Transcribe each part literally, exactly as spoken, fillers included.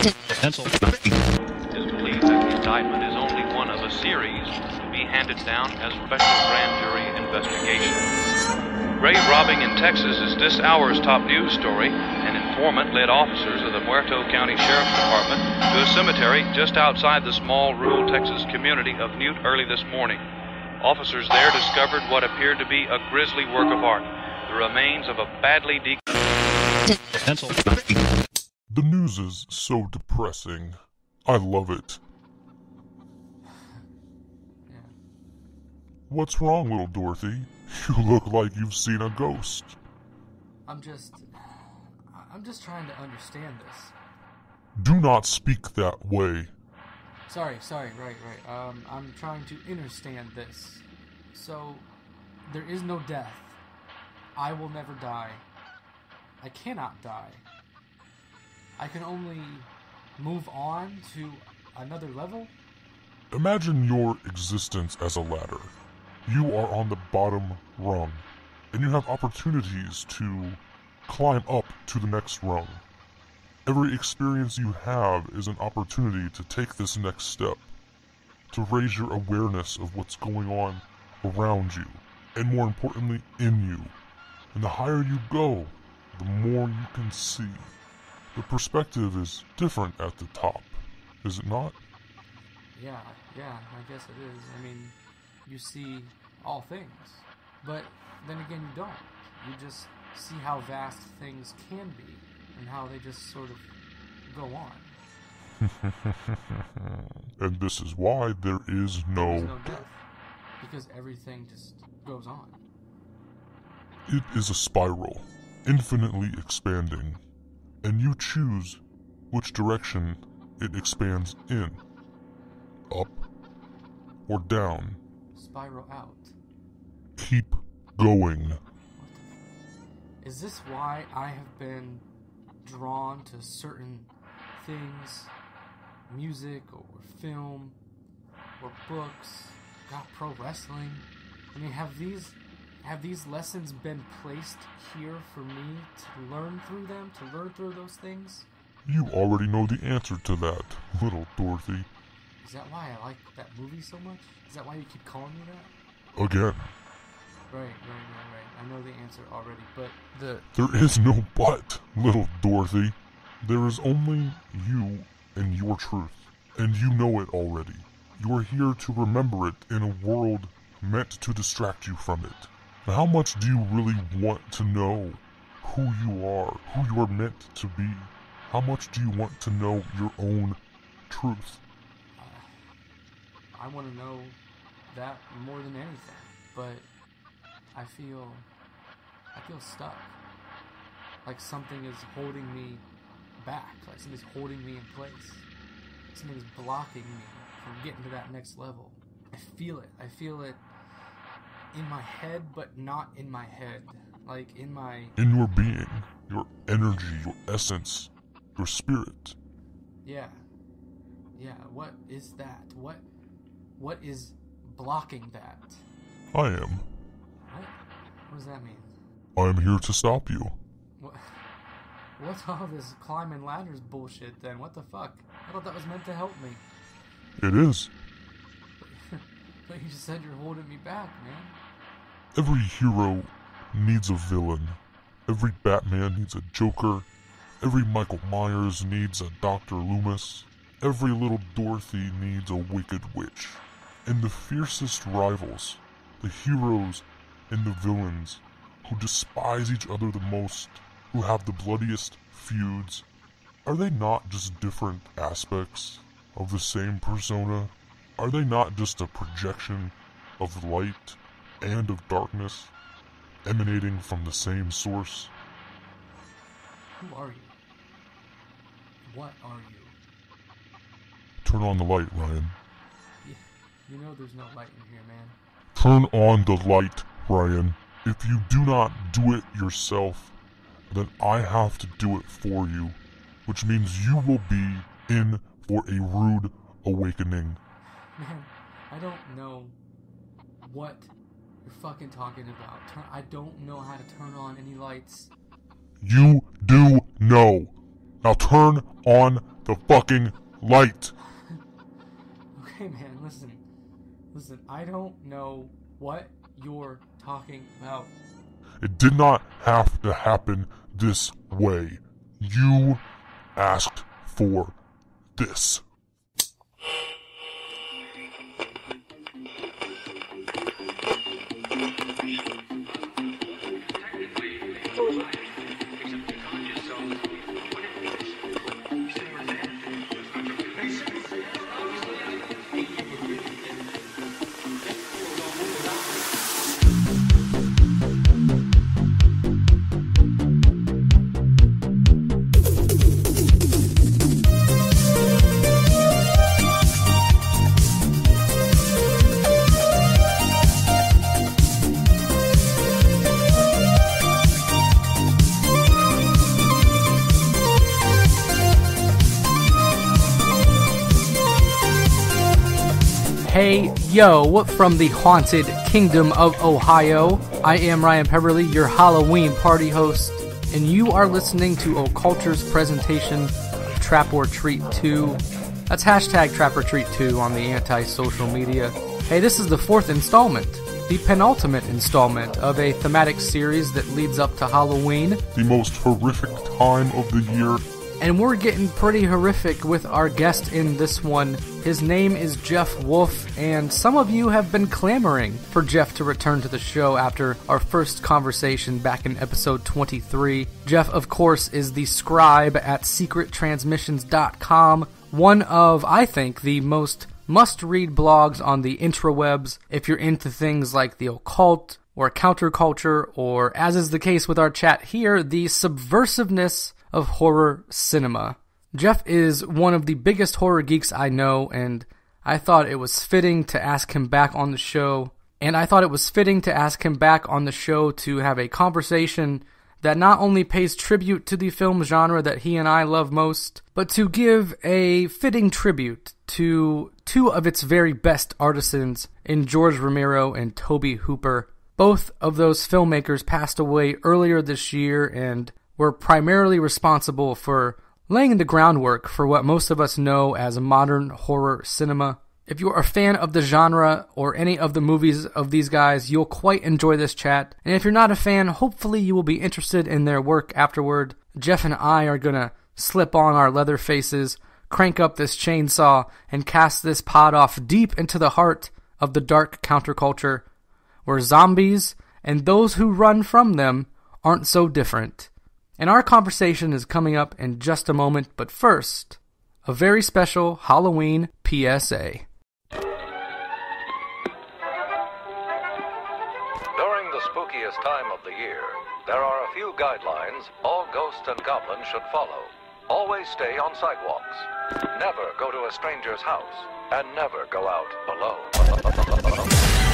Pencil. Is believed that the indictment is only one of a series to be handed down as special grand jury investigation. Grave robbing in Texas is this hour's top news story. An informant led officers of the Muerto County Sheriff's Department to a cemetery just outside the small rural Texas community of Newt early this morning. Officers there discovered what appeared to be a grisly work of art, the remains of a badly decomposed Pencil. The news is so depressing. I love it. Yeah. What's wrong, little Dorothy? You look like you've seen a ghost. I'm just... I'm just trying to understand this. Do not speak that way. Sorry, sorry, right, right. Um, I'm trying to understand this. So, there is no death. I will never die. I cannot die. I can only move on to another level? Imagine your existence as a ladder. You are on the bottom rung, and you have opportunities to climb up to the next rung. Every experience you have is an opportunity to take this next step, to raise your awareness of what's going on around you, and more importantly, in you. And the higher you go, the more you can see. The perspective is different at the top, is it not? Yeah, yeah, I guess it is. I mean, you see all things, but then again you don't. You just see how vast things can be, and how they just sort of go on. And this is why there is no... There's no death, because everything just goes on. It is a spiral, infinitely expanding, and you choose which direction it expands in. Up or down. Spiral out. Keep going. What the f- Is this why I have been drawn to certain things, music or film or books, got pro wrestling? I mean, have these have these lessons been placed here for me to learn through them, to learn through those things? You already know the answer to that, little Dorothy. Is that why I like that movie so much? Is that why you keep calling me that? Again, Right, right, right, right. I know the answer already, but the... there is no but, little Dorothy. There is only you and your truth, and you know it already. You are here to remember it in a world meant to distract you from it. Now, how much do you really want to know who you are, who you are meant to be? How much do you want to know your own truth? Uh, I want to know that more than anything, but I feel, I feel stuck. Like something is holding me back, like something's holding me in place. Something's blocking me from getting to that next level. I feel it, I feel it in my head, but not in my head. Like in my... In your being, your energy, your essence, your spirit. Yeah. Yeah, what is that? What, what is blocking that? I am. What? What does that mean? I am here to stop you. What? What's all this climbing ladders bullshit then? What the fuck? I thought that was meant to help me. It is. But you just said you're holding me back, man. Every hero needs a villain. Every Batman needs a Joker. Every Michael Myers needs a Doctor Loomis. Every little Dorothy needs a Wicked Witch. And the fiercest rivals, the heroes and the villains, who despise each other the most, who have the bloodiest feuds, are they not just different aspects of the same persona? Are they not just a projection of light and of darkness, emanating from the same source? Who are you? What are you? Turn on the light, Ryan. Yeah, you know there's no light in here, man. Turn on the light, Ryan. If you do not do it yourself, then I have to do it for you, which means you will be in for a rude awakening. Man, I don't know what you're fucking talking about. Turn, I don't know how to turn on any lights. You do know. Now turn on the fucking light. Okay, man, listen. Listen, I don't know what you're talking about. It did not have to happen this way. You asked for this. Hey, yo, from the haunted kingdom of Ohio, I am Ryan Peverly, your Halloween party host, and you are listening to Occulture's presentation of Trap or Treat two. That's hashtag Trap or Treat two on the anti-social media. Hey, this is the fourth installment, the penultimate installment of a thematic series that leads up to Halloween. The most horrific time of the year. And we're getting pretty horrific with our guest in this one. His name is Jeff Wolf, and some of you have been clamoring for Jeff to return to the show after our first conversation back in episode twenty-three. Jeff, of course, is the scribe at secret transmissions dot com, one of, I think, the most must-read blogs on the intrawebs if you're into things like the occult or counterculture, or, as is the case with our chat here, the subversiveness of horror cinema. Jeff is one of the biggest horror geeks I know, and I thought it was fitting to ask him back on the show. And I thought it was fitting to ask him back on the show to have a conversation that not only pays tribute to the film genre that he and I love most, but to give a fitting tribute to two of its very best artisans in George Romero and Tobe Hooper. Both of those filmmakers passed away earlier this year and were primarily responsible for laying the groundwork for what most of us know as modern horror cinema. If you're a fan of the genre or any of the movies of these guys, you'll quite enjoy this chat. And if you're not a fan, hopefully you will be interested in their work afterward. Jeff and I are gonna slip on our leather faces, crank up this chainsaw, and cast this pod off deep into the heart of the dark counterculture, where zombies and those who run from them aren't so different. And our conversation is coming up in just a moment, but first, a very special Halloween P S A. During the spookiest time of the year, there are a few guidelines all ghosts and goblins should follow. Always stay on sidewalks. Never go to a stranger's house. And never go out alone.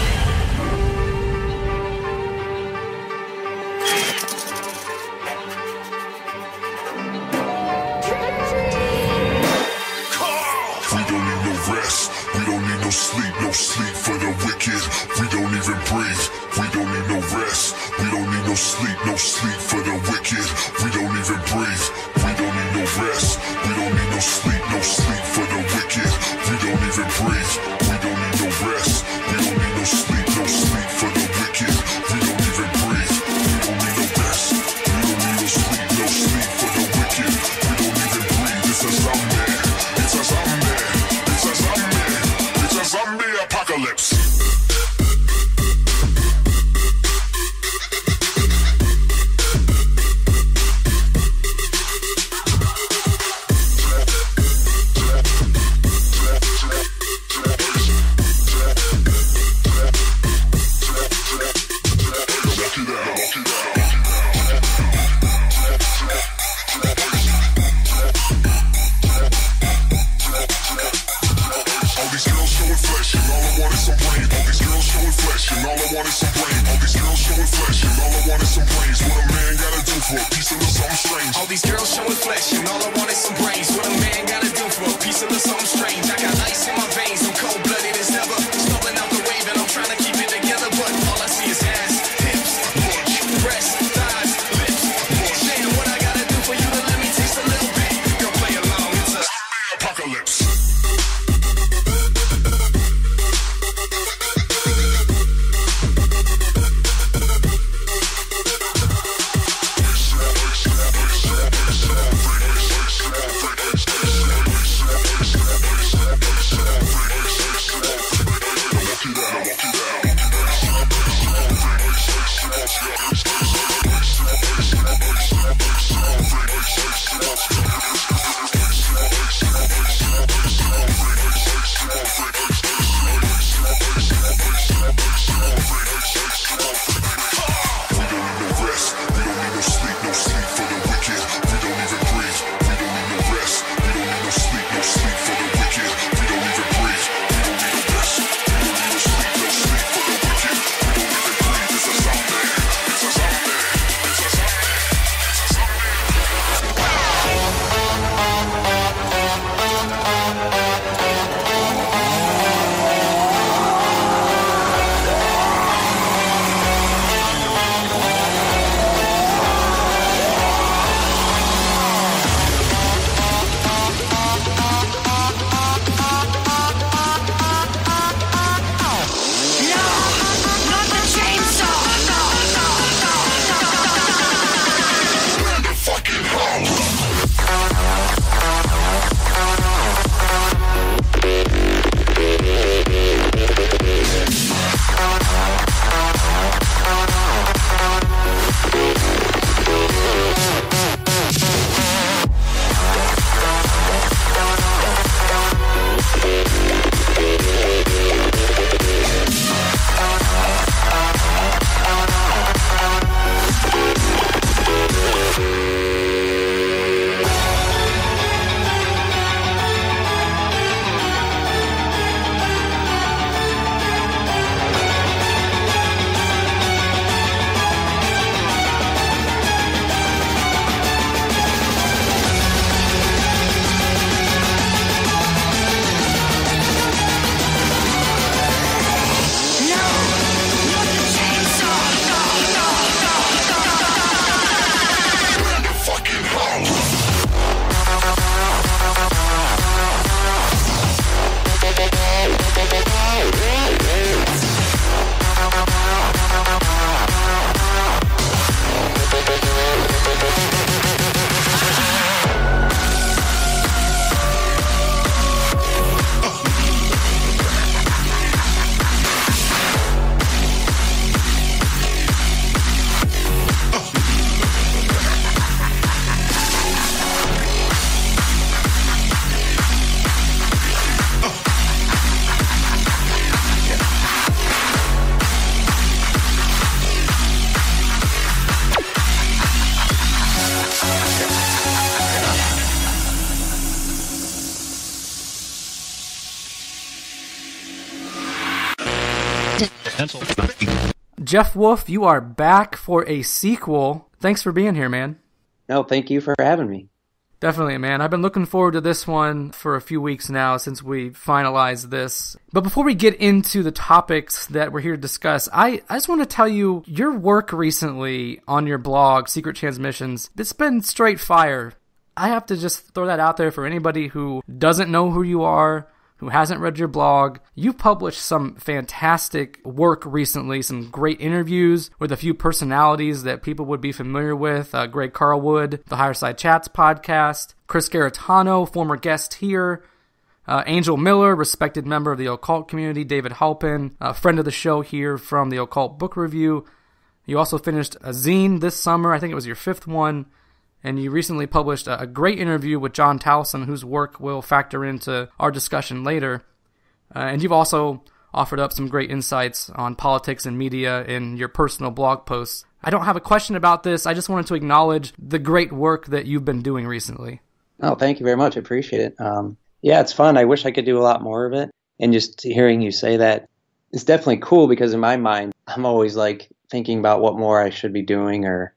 We don't need no sleep, no sleep for the wicked. We don't even breathe. We don't need no rest. We don't need no sleep, no sleep for the wicked. We don't even breathe. We don't need no rest. We don't need no sleep, no sleep for the wicked. We don't even breathe. We don't need no rest. We don't Jeff Wolf, you are back for a sequel. Thanks for being here, man. No, thank you for having me. Definitely, man. I've been looking forward to this one for a few weeks now since we finalized this. But before we get into the topics that we're here to discuss, I, I just want to tell you, your work recently on your blog, Secret Transmissions, it's been straight fire. I have to just throw that out there for anybody who doesn't know who you are, who hasn't read your blog. You've published some fantastic work recently, some great interviews with a few personalities that people would be familiar with. Uh, Greg Carlwood, the Higher Side Chats podcast, Chris Garetano, former guest here, uh, Angel Miller, respected member of the occult community, David Halpin, a friend of the show here from the Occult Book Review. You also finished a zine this summer. I think it was your fifth one. And you recently published a great interview with John Towson, whose work will factor into our discussion later. Uh, and you've also offered up some great insights on politics and media in your personal blog posts. I don't have a question about this. I just wanted to acknowledge the great work that you've been doing recently. Oh, thank you very much. I appreciate it. Um, yeah, it's fun. I wish I could do a lot more of it. And just hearing you say that, it's definitely cool because in my mind, I'm always like thinking about what more I should be doing or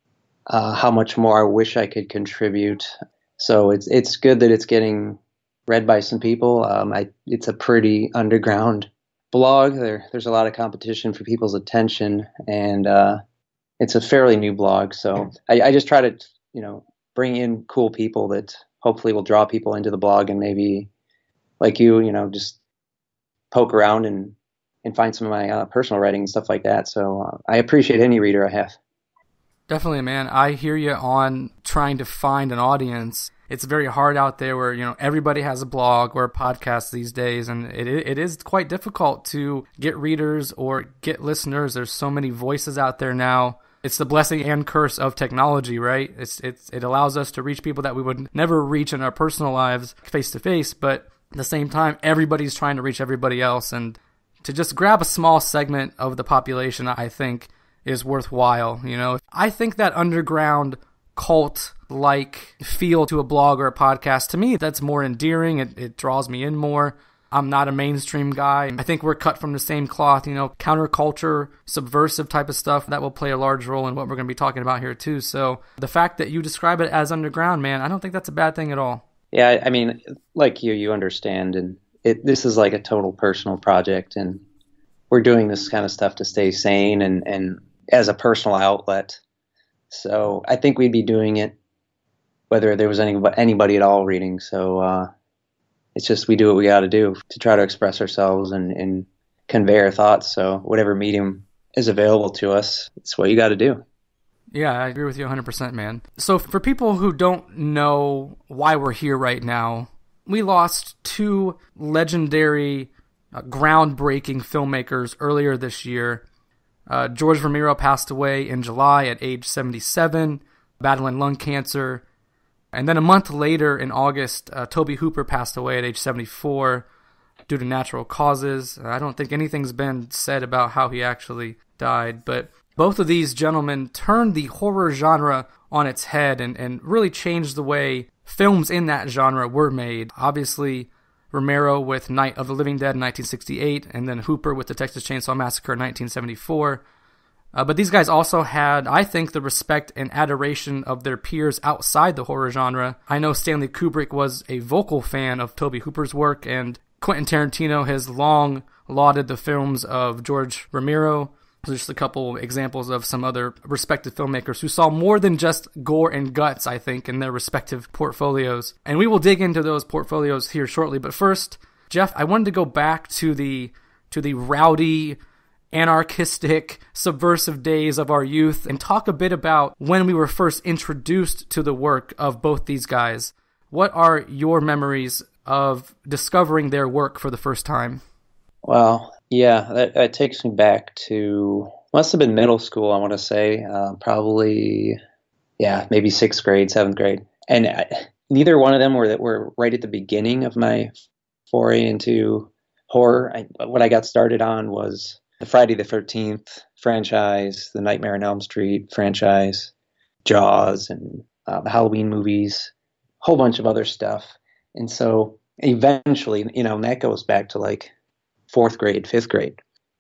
Uh, how much more I wish I could contribute. So it's it's good that it's getting read by some people. Um, I, it's a pretty underground blog. There there's a lot of competition for people's attention, and uh, it's a fairly new blog. So I, I just try to you know bring in cool people that hopefully will draw people into the blog, and maybe like you, you know, just poke around and and find some of my uh, personal writing and stuff like that. So uh, I appreciate any reader I have. Definitely, man. I hear you on trying to find an audience. It's very hard out there where, you know, everybody has a blog or a podcast these days, and it it is quite difficult to get readers or get listeners. There's so many voices out there now. It's the blessing and curse of technology, right? It's it's it allows us to reach people that we would never reach in our personal lives face to face, but at the same time, everybody's trying to reach everybody else, and to just grab a small segment of the population, I think, is worthwhile. You know, I think that underground cult-like feel to a blog or a podcast, to me, that's more endearing. It, it draws me in more. I'm not a mainstream guy. I think we're cut from the same cloth, you know, counterculture, subversive type of stuff that will play a large role in what we're going to be talking about here too. So the fact that you describe it as underground, man, I don't think that's a bad thing at all. Yeah, I mean, like you, you understand, and it, this is like a total personal project, and we're doing this kind of stuff to stay sane and, and as a personal outlet. So I think we'd be doing it whether there was any, anybody at all reading. So uh, it's just we do what we got to do to try to express ourselves and, and convey our thoughts. So whatever medium is available to us, it's what you got to do. Yeah, I agree with you one hundred percent, man. So for people who don't know why we're here right now, we lost two legendary, uh, groundbreaking filmmakers earlier this year. Uh, George Romero passed away in July at age seventy-seven, battling lung cancer. And then a month later, in August, uh, Tobe Hooper passed away at age seventy-four due to natural causes. I don't think anything's been said about how he actually died, but both of these gentlemen turned the horror genre on its head and, and really changed the way films in that genre were made. Obviously, Romero with Night of the Living Dead in nineteen sixty-eight, and then Hooper with the Texas Chainsaw Massacre in nineteen seventy-four. Uh, but these guys also had, I think, the respect and adoration of their peers outside the horror genre. I know Stanley Kubrick was a vocal fan of Tobe Hooper's work, and Quentin Tarantino has long lauded the films of George Romero. There's just a couple examples of some other respected filmmakers who saw more than just gore and guts, I think, in their respective portfolios. And we will dig into those portfolios here shortly. But first, Jeff, I wanted to go back to the to the rowdy, anarchistic, subversive days of our youth and talk a bit about when we were first introduced to the work of both these guys. What are your memories of discovering their work for the first time? Well, yeah, that, that takes me back to, must have been middle school, I want to say, uh, probably, yeah, maybe sixth grade, seventh grade. And I, neither one of them were that were right at the beginning of my foray into horror. I, what I got started on was the Friday the thirteenth franchise, the Nightmare on Elm Street franchise, Jaws, and uh, the Halloween movies, a whole bunch of other stuff. And so eventually, you know, and that goes back to like fourth grade, fifth grade.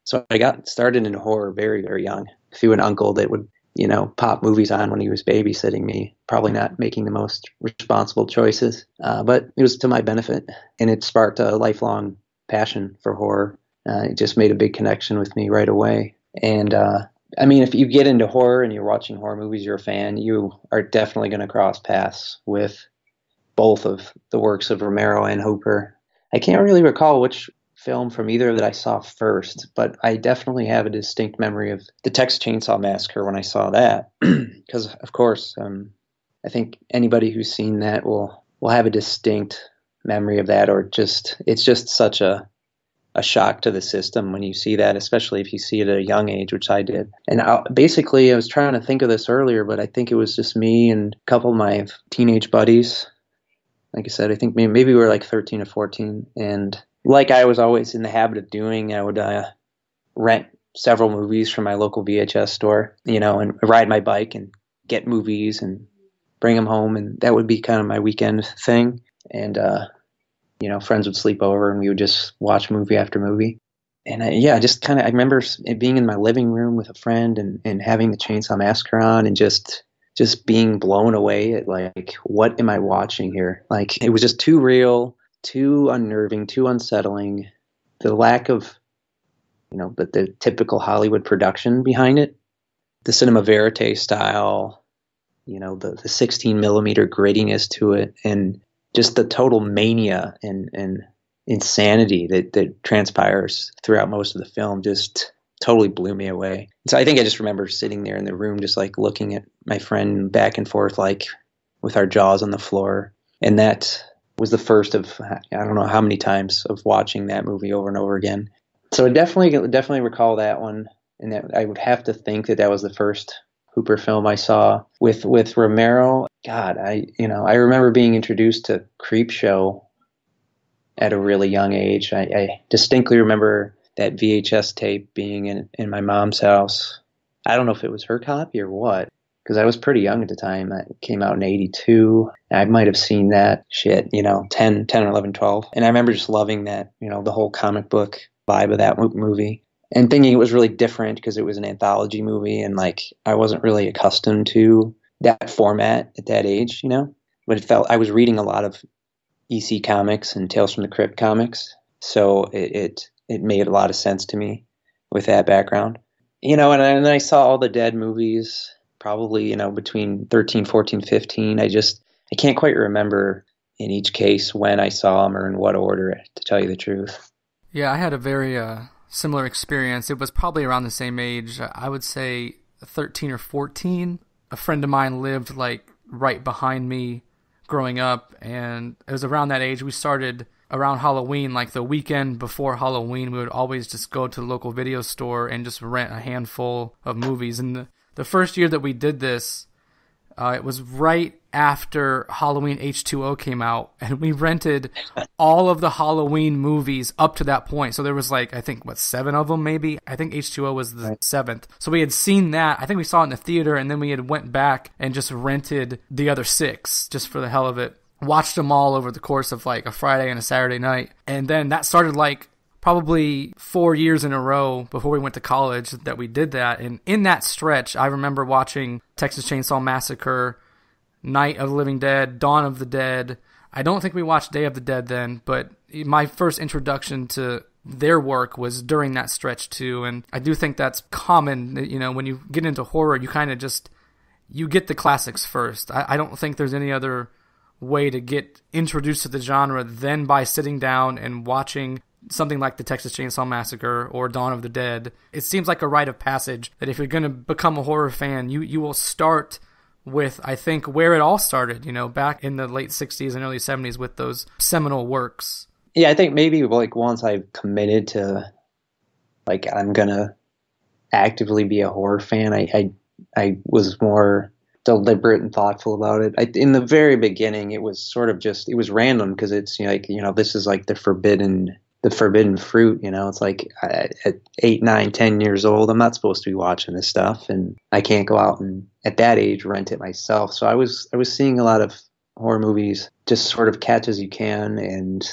So I got started in horror very, very young through an uncle that would, you know, pop movies on when he was babysitting me, probably not making the most responsible choices. Uh, but it was to my benefit, and it sparked a lifelong passion for horror. Uh, it just made a big connection with me right away. And, uh, I mean, if you get into horror and you're watching horror movies, you're a fan, you are definitely going to cross paths with both of the works of Romero and Hooper. I can't really recall which film from either that I saw first, but I definitely have a distinct memory of the Texas Chainsaw Massacre when I saw that, because of course, um, I think anybody who's seen that will will have a distinct memory of that, or just it's just such a a shock to the system when you see that, especially if you see it at a young age, which I did. And I, basically, I was trying to think of this earlier, but I think it was just me and a couple of my teenage buddies. Like I said, I think maybe, maybe we were like thirteen or fourteen, and like I was always in the habit of doing, I would uh, rent several movies from my local V H S store, you know, and ride my bike and get movies and bring them home. And that would be kind of my weekend thing. And, uh, you know, friends would sleep over and we would just watch movie after movie. And I, yeah, just kind of, I remember being in my living room with a friend and, and having the Chainsaw Massacre on and just, just being blown away at like, what am I watching here? Like, it was just too real, too unnerving, too unsettling. The lack of, you know, the, the typical Hollywood production behind it, the cinema verite style, you know, the, the sixteen millimeter grittiness to it, and just the total mania and, and insanity that, that transpires throughout most of the film just totally blew me away. So I think I just remember sitting there in the room just like looking at my friend back and forth, like with our jaws on the floor. And that was the first of, I don't know how many times of watching that movie over and over again. So I definitely, definitely recall that one. And that I would have to think that that was the first Hooper film I saw. With, with Romero, God, I, you know, I remember being introduced to Creepshow at a really young age. I, I distinctly remember that V H S tape being in, in my mom's house. I don't know if it was her copy or what, because I was pretty young at the time. It came out in eighty-two. I might have seen that shit, you know, ten, ten, eleven, twelve. And I remember just loving that, you know, the whole comic book vibe of that movie. And thinking it was really different because it was an anthology movie. And like, I wasn't really accustomed to that format at that age, you know. But it felt, I was reading a lot of E C comics and Tales from the Crypt comics. So it, it, it made a lot of sense to me with that background. You know, and, and I saw all the Dead movies. Probably, you know, between thirteen, fourteen, fifteen. I just, I can't quite remember in each case when I saw them or in what order, to tell you the truth. Yeah, I had a very uh, similar experience. It was probably around the same age. I would say thirteen or fourteen. A friend of mine lived like right behind me growing up, and it was around that age we started around Halloween, like the weekend before Halloween, we would always just go to the local video store and just rent a handful of movies. And the The first year that we did this, uh, it was right after Halloween H two O came out, and we rented all of the Halloween movies up to that point. So there was like, I think, what, seven of them maybe? I think H two O was the right. seventh. So we had seen that. I think we saw it in the theater, and then we had went back and just rented the other six just for the hell of it. Watched them all over the course of like a Friday and a Saturday night. And then that started like probably four years in a row before we went to college that we did that. And in that stretch, I remember watching Texas Chainsaw Massacre, Night of the Living Dead, Dawn of the Dead. I don't think we watched Day of the Dead then, but my first introduction to their work was during that stretch too. And I do think that's common, you know, when you get into horror, you kind of just, you get the classics first. I, I don't think there's any other way to get introduced to the genre than by sitting down and watching something like the Texas Chainsaw Massacre or Dawn of the Dead. It seems like a rite of passage that if you're going to become a horror fan, you, you will start with, I think, where it all started, you know, back in the late sixties and early seventies with those seminal works. Yeah, I think maybe like once I've committed to, like, I'm going to actively be a horror fan, I, I, I was more deliberate and thoughtful about it. I, in the very beginning, it was sort of just, it was random because it's, you know, like, you know, this is like the forbidden the forbidden fruit, you know. It's like at eight, nine, ten years old, I'm not supposed to be watching this stuff, and I can't go out and at that age rent it myself. So I was I was seeing a lot of horror movies, just sort of catch as you can, and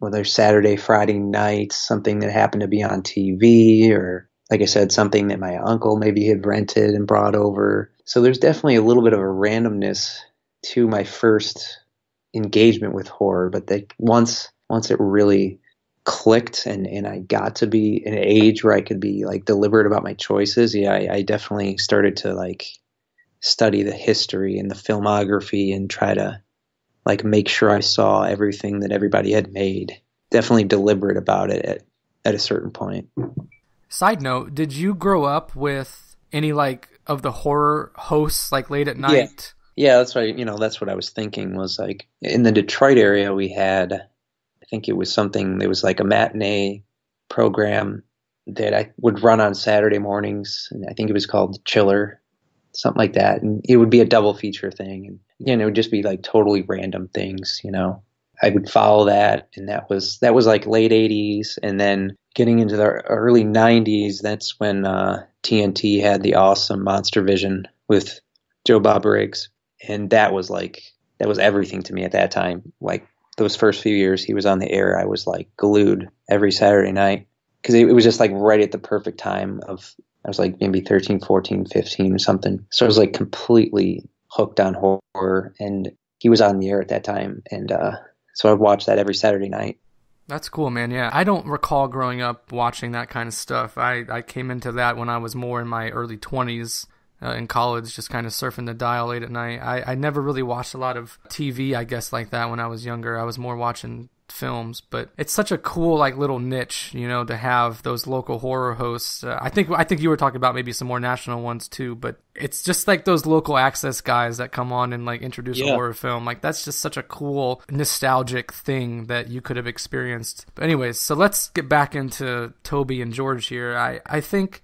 whether Saturday, Friday nights, something that happened to be on T V, or like I said, something that my uncle maybe had rented and brought over. So there's definitely a little bit of a randomness to my first engagement with horror, but that once once it really clicked and, and I got to be an age where I could be like deliberate about my choices, yeah, I, I definitely started to like study the history and the filmography and try to like make sure I saw everything that everybody had made. Definitely deliberate about it at, at a certain point. Side note, did you grow up with any like of the horror hosts like late at night? Yeah, yeah, that's right. You know, that's what I was thinking was like in the Detroit area we had, I think it was something, it was like a matinee program that I would run on Saturday mornings. And I think it was called Chiller, something like that. And it would be a double feature thing. And again, it would just be like totally random things, you know. I would follow that, and that was that was like late eighties, and then getting into the early nineties, that's when uh, T N T had the awesome Monster Vision with Joe Bob Briggs, and that was like that was everything to me at that time. Like those first few years he was on the air, I was like glued every Saturday night because it, it was just like right at the perfect time of I was like maybe thirteen, fourteen, fifteen or something. So I was like completely hooked on horror, and he was on the air at that time, and uh, so I'd watch that every Saturday night. That's cool, man. Yeah, I don't recall growing up watching that kind of stuff. I, I came into that when I was more in my early twenties uh, in college, just kind of surfing the dial late at night. I, I never really watched a lot of T V, I guess, like that when I was younger. I was more watching films, but it's such a cool like little niche, you know, to have those local horror hosts. Uh, I think I think you were talking about maybe some more national ones too, but it's just like those local access guys that come on and like introduce yeah. a horror film. Like that's just such a cool nostalgic thing that you could have experienced. But anyways, so let's get back into Toby and George here. I I think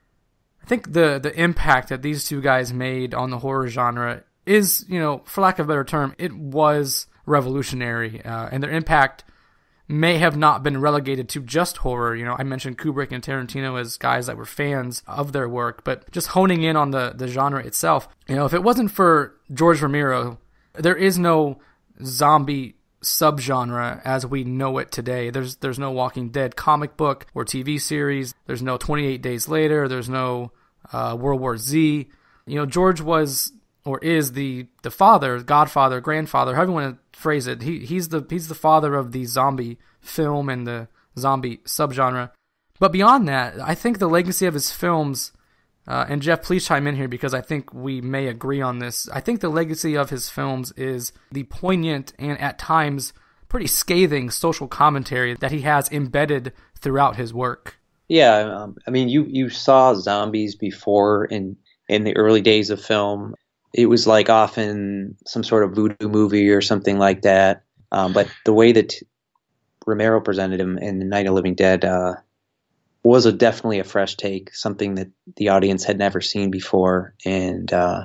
I think the the impact that these two guys made on the horror genre is, you know, for lack of a better term, it was revolutionary, uh, and their impact may have not been relegated to just horror. You know, I mentioned Kubrick and Tarantino as guys that were fans of their work, but just honing in on the, the genre itself. You know, if it wasn't for George Romero, there is no zombie subgenre as we know it today. There's there's no Walking Dead comic book or T V series. There's no twenty-eight Days Later. There's no uh, World War Z. You know, George was or is the the father, godfather, grandfather, however you want to phrase it. He he's the he's the father of the zombie film and the zombie subgenre. But beyond that, I think the legacy of his films, uh, and Jeff, please chime in here because I think we may agree on this. I think the legacy of his films is the poignant and at times pretty scathing social commentary that he has embedded throughout his work. Yeah, um, I mean, you you saw zombies before in in the early days of film. It was like often some sort of voodoo movie or something like that. Um, but the way that Romero presented him in Night of the Living Dead uh, was a, definitely a fresh take, something that the audience had never seen before. And uh,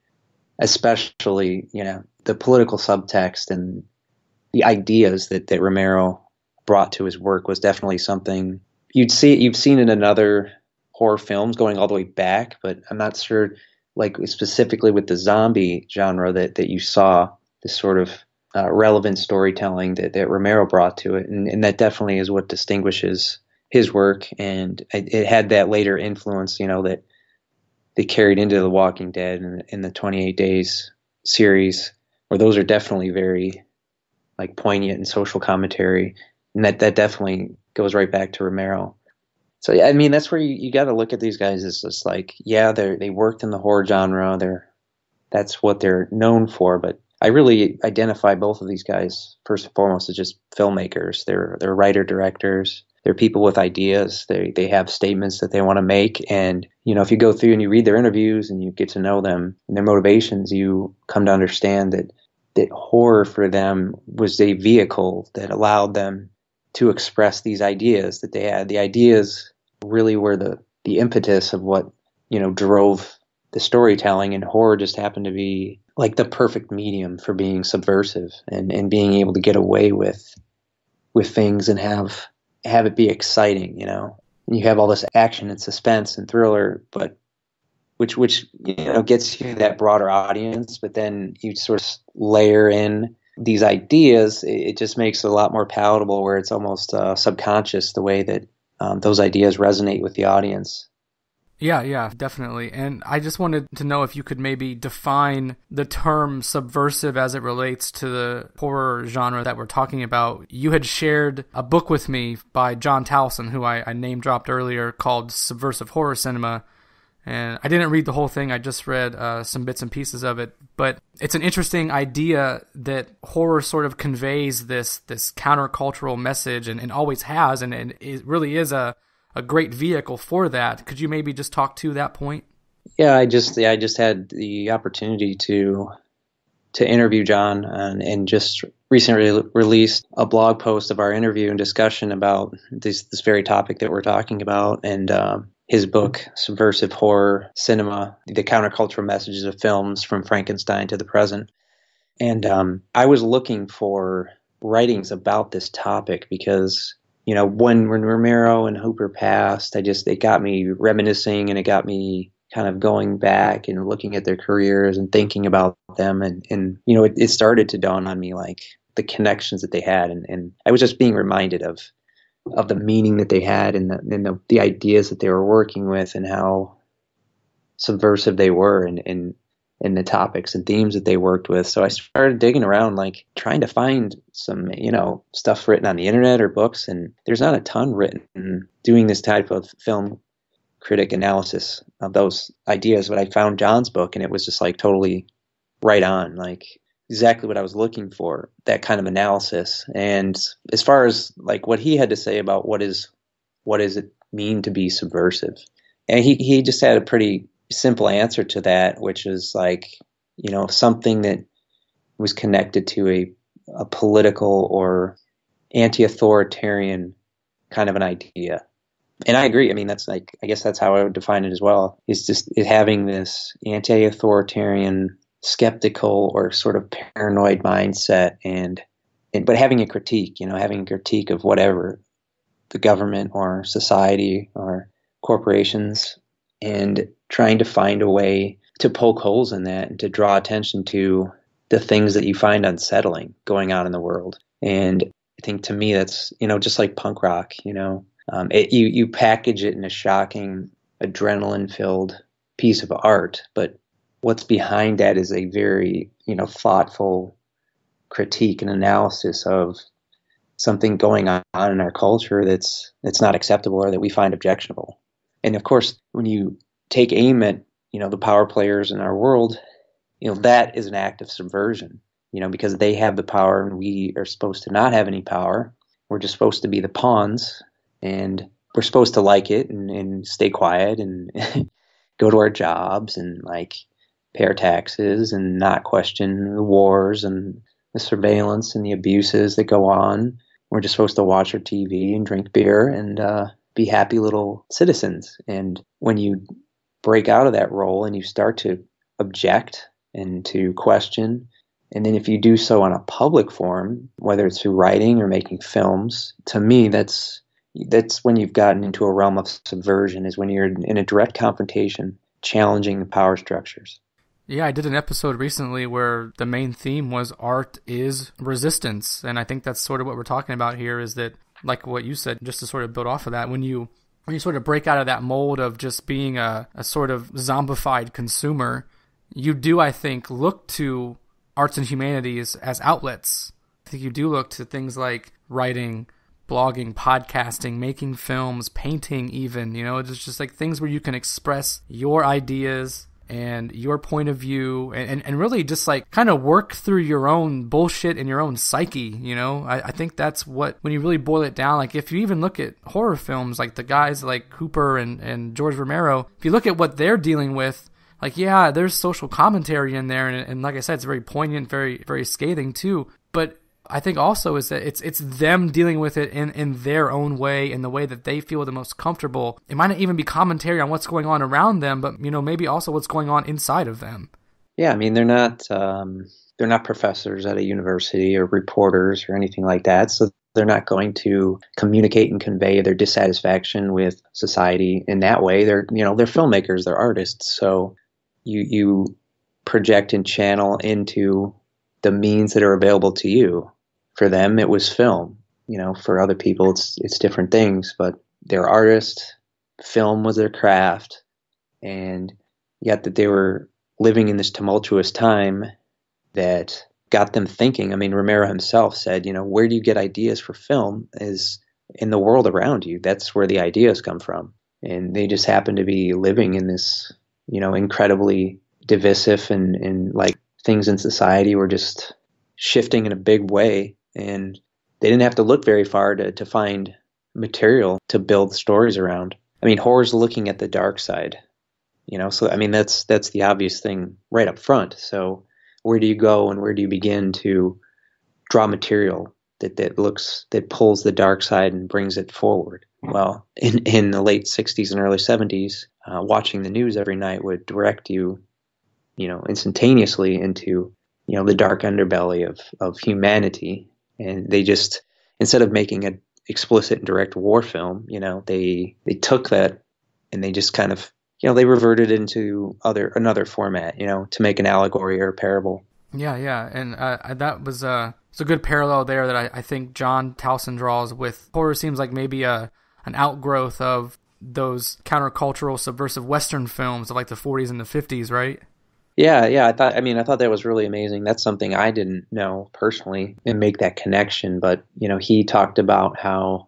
especially, you know, the political subtext and the ideas that, that Romero brought to his work was definitely something you'd see. You've seen in other horror films going all the way back, but I'm not sure like specifically with the zombie genre that, that you saw this sort of uh, relevant storytelling that, that Romero brought to it. And, and that definitely is what distinguishes his work. And it, it had that later influence, you know, that they carried into The Walking Dead and in the twenty-eight Days series, where those are definitely very like poignant and social commentary. And that, that definitely goes right back to Romero. So, yeah, I mean, that's where you, you got to look at these guys as just like, yeah, they they worked in the horror genre. They're that's what they're known for. But I really identify both of these guys first and foremost as just filmmakers. They're they're writer directors. They're people with ideas. They they have statements that they want to make. And, you know, if you go through and you read their interviews and you get to know them and their motivations, you come to understand that that horror for them was a vehicle that allowed them to express these ideas that they had. The ideas really were the, the impetus of what, you know, drove the storytelling, and horror just happened to be like the perfect medium for being subversive and, and being able to get away with with things and have have it be exciting, you know. And you have all this action and suspense and thriller, but which which you know gets you that broader audience, but then you sort of layer in these ideas, it, it just makes it a lot more palatable where it's almost uh, subconscious the way that um, those ideas resonate with the audience. Yeah, yeah, definitely. And I just wanted to know if you could maybe define the term subversive as it relates to the horror genre that we're talking about. You had shared a book with me by John Towson, who I, I name dropped earlier, called Subversive Horror Cinema. And I didn't read the whole thing. I just read uh, some bits and pieces of it. But it's an interesting idea that horror sort of conveys this this countercultural message and, and always has, and, and it really is a a great vehicle for that. Could you maybe just talk to that point? Yeah, I just yeah, I just had the opportunity to to interview John and, and just recently released a blog post of our interview and discussion about this this very topic that we're talking about, and um, his book, Subversive Horror Cinema, the Countercultural Messages of Films from Frankenstein to the Present. And um, I was looking for writings about this topic because, you know, when, when Romero and Hooper passed, I just, it got me reminiscing, and it got me kind of going back and looking at their careers and thinking about them. And, and you know, it, it started to dawn on me, like, the connections that they had. And, and I was just being reminded of, of the meaning that they had, and the, and the, the ideas that they were working with, and how subversive they were, and, and, and the topics and themes that they worked with. So I started digging around, like trying to find some, you know, stuff written on the internet or books. And there's not a ton written doing this type of film critic analysis of those ideas. But I found John's book, and it was just like totally right on, like exactly what I was looking for, that kind of analysis. And as far as like what he had to say about what is, what does it mean to be subversive? And he, he just had a pretty simple answer to that, which is like, you know, something that was connected to a, a political or anti-authoritarian kind of an idea. And I agree. I mean, that's like, I guess that's how I would define it as well. It's just it having this anti-authoritarian, skeptical, or sort of paranoid mindset, and, and but having a critique, you know, having a critique of whatever the government or society or corporations, and trying to find a way to poke holes in that and to draw attention to the things that you find unsettling going on in the world. And I think to me, that's, you know, just like punk rock, you know, um, it, you, you package it in a shocking, adrenaline-filled piece of art, but what's behind that is a very, you know, thoughtful critique and analysis of something going on in our culture that's that's not acceptable or that we find objectionable. And of course, when you take aim at, you know, the power players in our world, you know, that is an act of subversion, you know, because they have the power and we are supposed to not have any power. We're just supposed to be the pawns, and we're supposed to like it and, and stay quiet and go to our jobs and like pay our taxes and not question the wars and the surveillance and the abuses that go on. We're just supposed to watch our T V and drink beer and uh, be happy little citizens. And when you break out of that role and you start to object and to question, and then if you do so on a public forum, whether it's through writing or making films, to me, that's that's when you've gotten into a realm of subversion, is when you're in a direct confrontation, challenging the power structures. Yeah, I did an episode recently where the main theme was art is resistance. And I think that's sort of what we're talking about here, is that, like what you said, just to sort of build off of that, when you when you sort of break out of that mold of just being a, a sort of zombified consumer, you do, I think, look to arts and humanities as outlets. I think you do look to things like writing, blogging, podcasting, making films, painting even, you know, it's just like things where you can express your ideas and your point of view, and, and, and really just like kind of work through your own bullshit in your own psyche, you know? I, I think that's what, when you really boil it down, like if you even look at horror films, like the guys like Cooper and, and George Romero, if you look at what they're dealing with, like, yeah, there's social commentary in there, and, and like I said, it's very poignant, very, very scathing too, but I think also is that it's it's them dealing with it in, in their own way, in the way that they feel the most comfortable. It might not even be commentary on what's going on around them, but, you know, maybe also what's going on inside of them. Yeah, I mean, they're not um, they're not professors at a university or reporters or anything like that, so they're not going to communicate and convey their dissatisfaction with society in that way. They're, you know, they're filmmakers, they're artists, so you you project and channel into the means that are available to you. For them, it was film. You know, for other people, it's it's different things, but they're artists. Film was their craft, and yet that they were living in this tumultuous time that got them thinking. I mean, Romero himself said, you know, where do you get ideas for film is in the world around you. That's where the ideas come from. And they just happen to be living in this, you know, incredibly divisive and, and like things in society were just shifting in a big way. And they didn't have to look very far to, to find material to build stories around. I mean, horror's looking at the dark side, you know, so I mean, that's that's the obvious thing right up front. So where do you go and where do you begin to draw material that, that looks, that pulls the dark side and brings it forward? Well, in, in the late sixties and early seventies, uh, watching the news every night would direct you, you know, instantaneously into, you know, the dark underbelly of, of humanity. And they just, instead of making an explicit and direct war film, you know, they, they took that and they just kind of, you know, they reverted into other another format, you know, to make an allegory or a parable. Yeah, yeah, and uh, that was uh, it's a good parallel there that I, I think John Towson draws with horror. Seems like maybe a an outgrowth of those countercultural subversive Western films of like the forties and the fifties, right? Yeah, yeah. I thought. I mean, I thought that was really amazing. That's something I didn't know personally and make that connection. But you know, he talked about how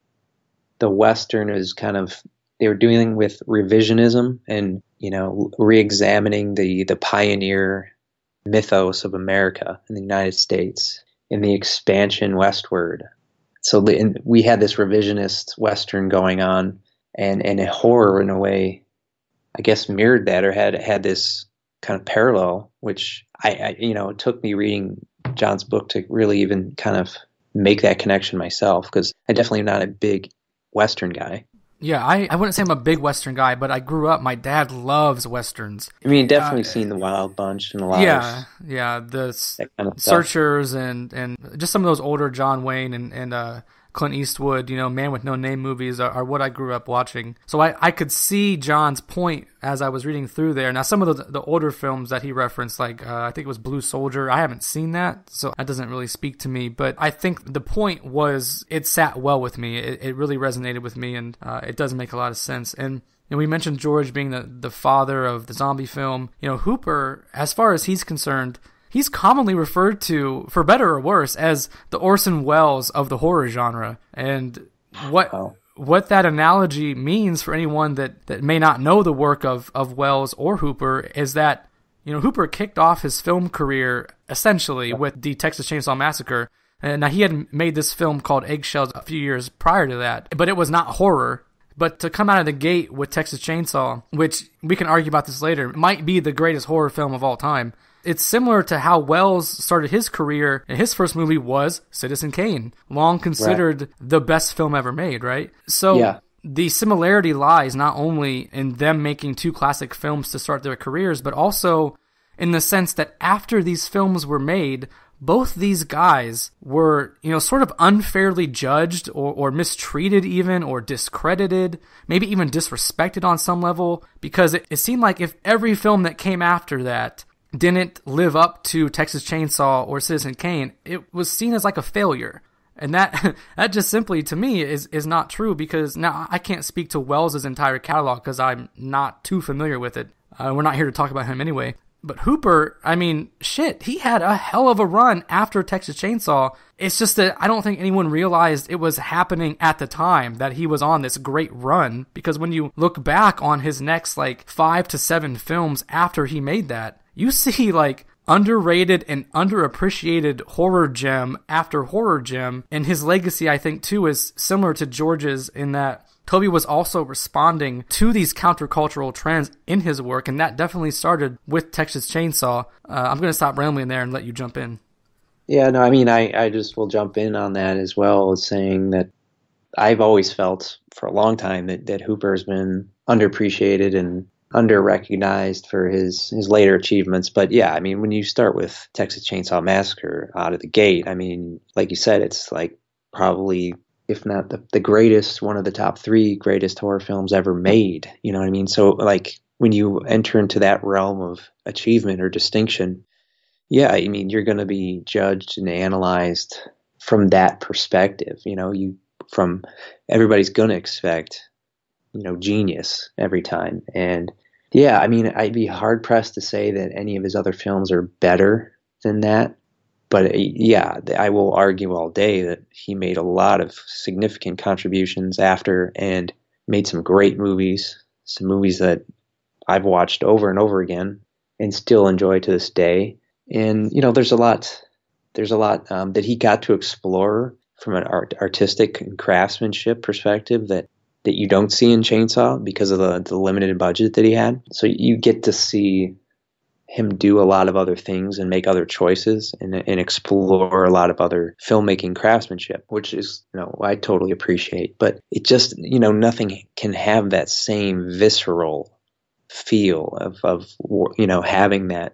the Western is kind of, they were dealing with revisionism and, you know, re-examining the, the pioneer mythos of America in the United States and the expansion westward. So the, and we had this revisionist Western going on, and, and a horror in a way, I guess, mirrored that or had had this kind of parallel, which I, I you know, it took me reading John's book to really even kind of make that connection myself, because I definitely am not a big Western guy. Yeah, I, I wouldn't say I'm a big Western guy, but I grew up, my dad loves Westerns. I mean, definitely uh, seen The Wild Bunch and a lot yeah, of Yeah, the kind of Searchers and, and just some of those older John Wayne and, and uh, Clint Eastwood, you know, Man with No Name movies are, are what I grew up watching. So I, I could see John's point as I was reading through there. Now, some of the, the older films that he referenced, like uh, I think it was Blue Soldier, I haven't seen that, so that doesn't really speak to me. But I think the point was it sat well with me. It, it really resonated with me, and uh, it does make a lot of sense. And And we mentioned George being the, the father of the zombie film. You know, Hooper, as far as he's concerned, he's commonly referred to, for better or worse, as the Orson Welles of the horror genre. And what oh. what that analogy means for anyone that, that may not know the work of, of Welles or Hooper is that, you know, Hooper kicked off his film career essentially with the Texas Chainsaw Massacre. And now he had made this film called Eggshells a few years prior to that, but it was not horror. But to come out of the gate with Texas Chainsaw, which we can argue about this later, might be the greatest horror film of all time. It's similar to how Welles started his career, and his first movie was Citizen Kane, long considered right. the best film ever made, right? So yeah. the similarity lies not only in them making two classic films to start their careers, but also in the sense that after these films were made, both these guys were, you know, sort of unfairly judged or, or mistreated even, or discredited, maybe even disrespected on some level, because it, it seemed like if every film that came after that didn't live up to Texas Chainsaw or Citizen Kane, it was seen as like a failure. And that that just simply, to me, is, is not true, because now I can't speak to Welles' entire catalog because I'm not too familiar with it. Uh, we're not here to talk about him anyway. But Hooper, I mean, shit, he had a hell of a run after Texas Chainsaw. It's just that I don't think anyone realized it was happening at the time that he was on this great run. Because when you look back on his next, like, five to seven films after he made that, you see, like, underrated and underappreciated horror gem after horror gem. And his legacy, I think, too, is similar to George's in that Toby was also responding to these countercultural trends in his work, and that definitely started with Texas Chainsaw. Uh, I'm going to stop rambling there and let you jump in. Yeah, no, I mean, I, I just will jump in on that as well, as saying that I've always felt for a long time that, that Hooper has been underappreciated and under-recognized for his, his later achievements. But yeah, I mean, when you start with Texas Chainsaw Massacre out of the gate, I mean, like you said, it's like probably, if not the, the greatest, one of the top three greatest horror films ever made. You know what I mean? So like when you enter into that realm of achievement or distinction, yeah, I mean, you're going to be judged and analyzed from that perspective. You know, you from everybody's going to expect, you know, genius every time. And yeah, I mean, I'd be hard pressed to say that any of his other films are better than that. But yeah, I will argue all day that he made a lot of significant contributions after and made some great movies, some movies that I've watched over and over again and still enjoy to this day. And, you know, there's a lot, there's a lot um, that he got to explore from an art, artistic and craftsmanship perspective that, that you don't see in Chainsaw because of the, the limited budget that he had. So you get to see him do a lot of other things and make other choices and, and explore a lot of other filmmaking craftsmanship, which is, you know, I totally appreciate. But it just, you know, nothing can have that same visceral feel of, of, you know, having that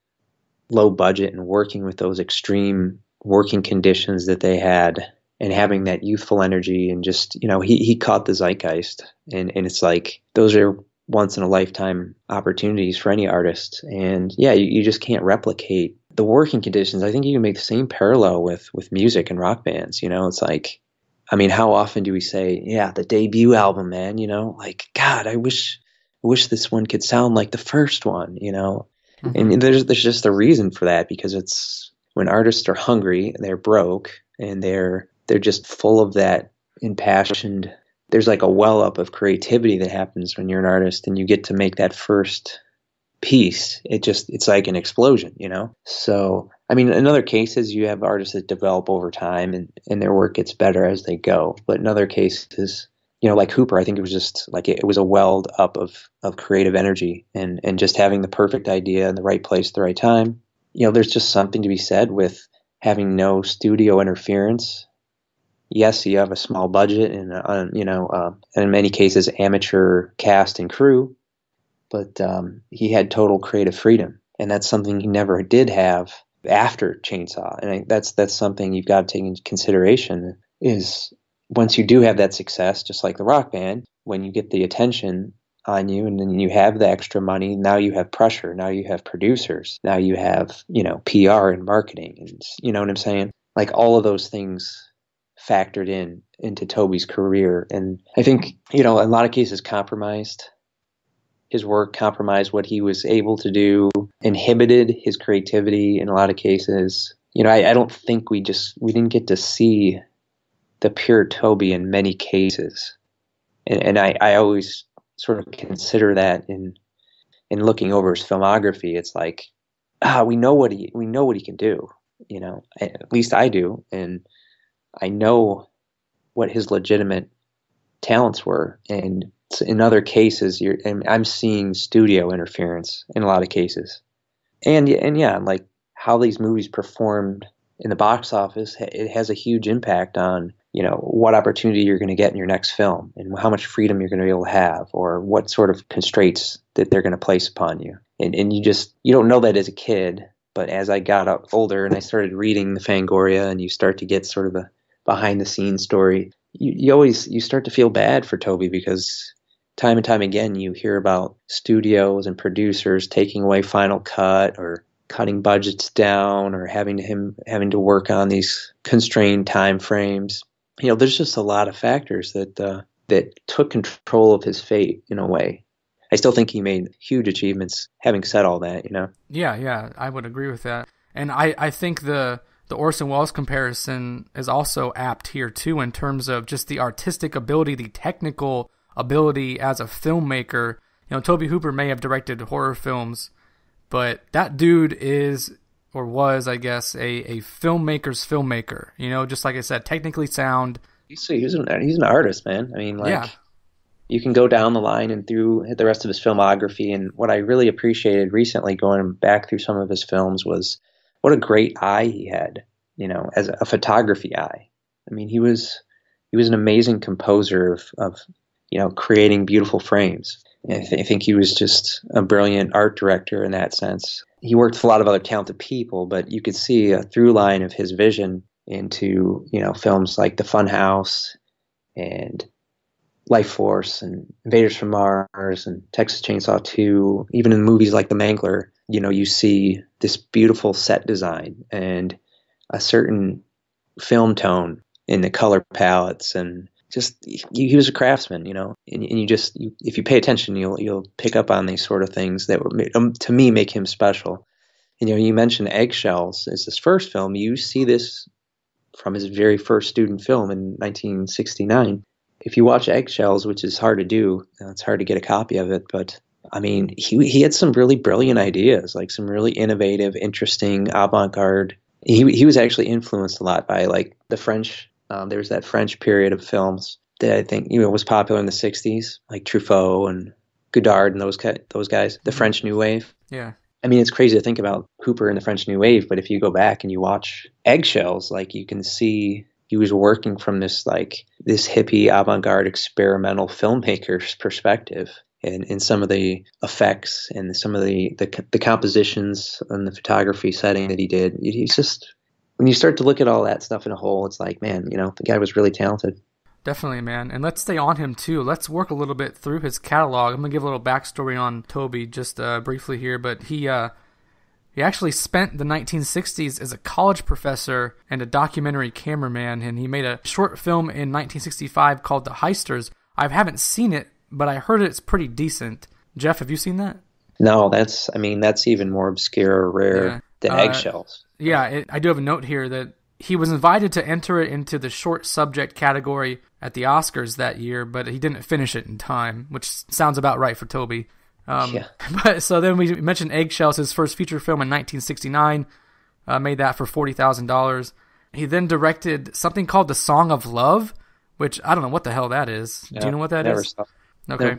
low budget and working with those extreme working conditions that they had and having that youthful energy and just, you know, he, he caught the zeitgeist. And, and it's like, those are once in a lifetime opportunities for any artist. And yeah, you, you just can't replicate the working conditions. I think you can make the same parallel with, with music and rock bands. You know, it's like, I mean, how often do we say, yeah, the debut album, man, you know, like, God, I wish, I wish this one could sound like the first one, you know? Mm-hmm. And there's, there's just a reason for that, because it's when artists are hungry, they're broke, and they're, they're just full of that impassioned, there's like a well up of creativity that happens when you're an artist and you get to make that first piece. It just, it's like an explosion, you know? So, I mean, in other cases, you have artists that develop over time and, and their work gets better as they go. But in other cases, you know, like Hooper, I think it was just like, it, it was a welled up of, of creative energy and, and just having the perfect idea in the right place at the right time. You know, there's just something to be said with having no studio interference. Yes, you have a small budget and, uh, you know, uh, and in many cases, amateur cast and crew, but um, he had total creative freedom. And that's something he never did have after Chainsaw. And I, that's that's something you've got to take into consideration is once you do have that success, just like the rock band, when you get the attention on you and then you have the extra money, now you have pressure, now you have producers, now you have, you know, P R and marketing. And you know what I'm saying? Like all of those things factored in into Tobe's career. And I think, you know, in a lot of cases compromised his work, compromised what he was able to do, inhibited his creativity in a lot of cases. You know, I, I don't think we just, we didn't get to see the pure Tobe in many cases. And, and I, I always sort of consider that in, in looking over his filmography. It's like, ah, we know what he, we know what he can do, you know, at least I do. And I know what his legitimate talents were, and in other cases, you're, and I'm seeing studio interference in a lot of cases, and and yeah, like how these movies performed in the box office, it has a huge impact on, you know, what opportunity you're going to get in your next film, and how much freedom you're going to be able to have, or what sort of constraints that they're going to place upon you, and and you just you don't know that as a kid, but as I got up older and I started reading the Fangoria, and you start to get sort of the behind the scenes story, you, you always, you start to feel bad for Tobe, because time and time again, you hear about studios and producers taking away Final Cut or cutting budgets down or having to him, having to work on these constrained time frames. You know, there's just a lot of factors that, uh, that took control of his fate in a way. I still think he made huge achievements having said all that, you know? Yeah, yeah, I would agree with that. And I, I think the, The Orson Welles comparison is also apt here too, in terms of just the artistic ability, the technical ability as a filmmaker. You know, Tobe Hooper may have directed horror films, but that dude is, or was, I guess, a, a filmmaker's filmmaker. You know, just like I said, technically sound. He's, he's, an, he's an artist, man. I mean, like, yeah. You can go down the line and through the rest of his filmography. And what I really appreciated recently going back through some of his films was what a great eye he had, you know, as a photography eye. I mean, he was he was an amazing composer of, of you know, creating beautiful frames. And I, th- I think he was just a brilliant art director in that sense. He worked with a lot of other talented people, but you could see a through line of his vision into, you know, films like The Funhouse and Life Force and Invaders from Mars and Texas Chainsaw two, even in movies like The Mangler. you know, you see this beautiful set design and a certain film tone in the color palettes, and just he, he was a craftsman, you know, and, and you just you, if you pay attention, you'll you'll pick up on these sort of things that would um, to me make him special. And, you know, you mentioned Eggshells as his first film. You see this from his very first student film in nineteen sixty-nine. If you watch Eggshells, which is hard to do, uh, it's hard to get a copy of it, but I mean, he he had some really brilliant ideas, like some really innovative, interesting, avant-garde. He he was actually influenced a lot by like the French. Um, there was that French period of films that I think, you know, was popular in the sixties, like Truffaut and Godard and those those guys. The French New Wave. Yeah. I mean, it's crazy to think about Hooper and the French New Wave, but if you go back and you watch Eggshells, like you can see he was working from this like this hippie avant-garde experimental filmmaker's perspective, and in some of the effects and some of the, the the compositions and the photography setting that he did. He's just, when you start to look at all that stuff in a whole, it's like, man, you know, the guy was really talented. Definitely, man. And let's stay on him, too. Let's work a little bit through his catalog. I'm going to give a little backstory on Tobe just uh, briefly here, but he uh, he actually spent the nineteen sixties as a college professor and a documentary cameraman, and he made a short film in nineteen sixty-five called The Heisters. I haven't seen it, but I heard it's pretty decent. Jeff, have you seen that? No, that's, I mean, that's even more obscure or rare yeah. than uh, Eggshells. Yeah, it, I do have a note here that he was invited to enter it into the short subject category at the Oscars that year, but he didn't finish it in time, which sounds about right for Tobe. Um, yeah. But so then we mentioned Eggshells, his first feature film in nineteen sixty-nine, uh, made that for forty thousand dollars. He then directed something called The Song of Love, which I don't know what the hell that is. No, Do you know what that never is? Saw. Okay.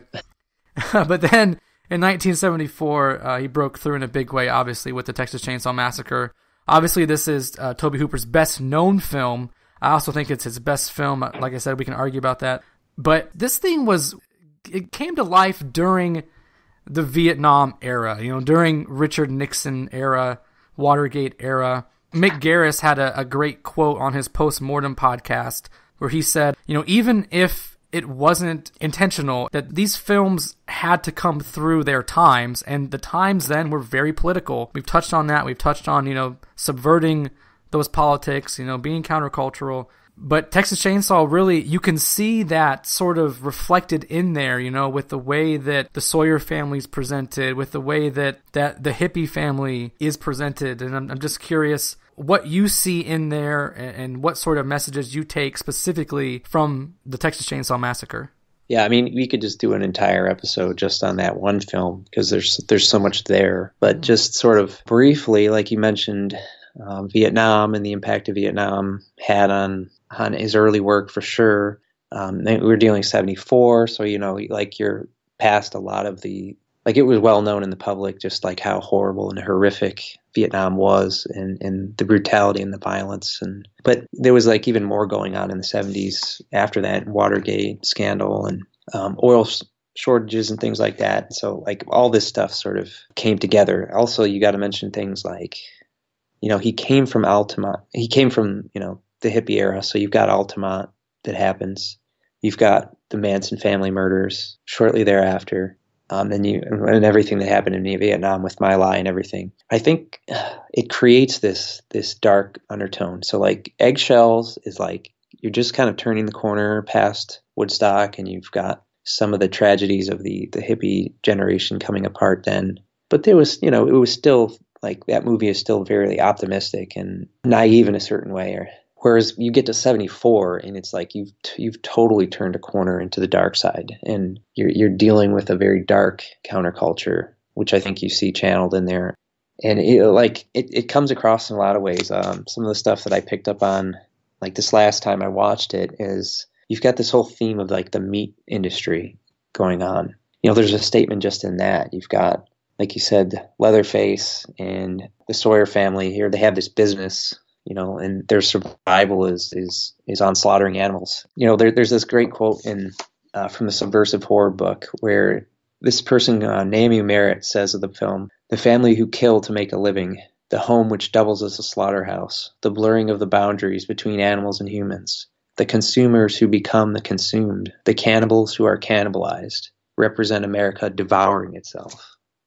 But then in nineteen seventy-four, uh, he broke through in a big way, obviously, with the Texas Chainsaw Massacre. Obviously, this is uh, Tobe Hooper's best-known film. I also think it's his best film. Like I said, we can argue about that. But this thing was, it came to life during the Vietnam era, you know, during Richard Nixon era, Watergate era. Mick Garris had a, a great quote on his Postmortem podcast where he said, you know, even if it wasn't intentional, that these films had to come through their times, and the times then were very political. We've touched on that. We've touched on, you know, subverting those politics, you know, being countercultural. But Texas Chainsaw, really, you can see that sort of reflected in there, you know, with the way that the Sawyer family is presented, with the way that, that the hippie family is presented. And I'm, I'm just curious what you see in there and, and what sort of messages you take specifically from the Texas Chainsaw Massacre. Yeah, I mean, we could just do an entire episode just on that one film because there's there's so much there. But just sort of briefly, like you mentioned, um, Vietnam and the impact of Vietnam had on on his early work for sure. Um, we were dealing seventy-four, so, you know, like you're past a lot of the, like it was well known in the public just like how horrible and horrific Vietnam was, and, and the brutality and the violence. And but there was like even more going on in the seventies after that, Watergate scandal and um, oil shortages and things like that. So like all this stuff sort of came together. Also, you got to mention things like, you know, he came from Altamont. He came from, you know, the hippie era. So you've got Altamont that happens. You've got the Manson family murders shortly thereafter. Um, and you and everything that happened in Vietnam with My Lai and everything. I think it creates this this dark undertone. So like Eggshells is like you're just kind of turning the corner past Woodstock, and you've got some of the tragedies of the the hippie generation coming apart then. But there was, you know, it was still like that movie is still very optimistic and naive in a certain way. Or, whereas you get to seventy-four and it's like you've you've totally turned a corner into the dark side, and you're you're dealing with a very dark counterculture, which I think you see channeled in there. And it, like it, it comes across in a lot of ways. Um, some of the stuff that I picked up on, like this last time I watched it, is you've got this whole theme of like the meat industry going on. You know, there's a statement just in that. You've got, like you said, Leatherface and the Sawyer family here. They have this business, you know, and their survival is is is on slaughtering animals. You know, there, there's this great quote in uh, from the Subversive Horror book where this person, uh, Naomi Merritt, says of the film, "The family who kill to make a living, the home which doubles as a slaughterhouse, the blurring of the boundaries between animals and humans, the consumers who become the consumed, the cannibals who are cannibalized, represent America devouring itself."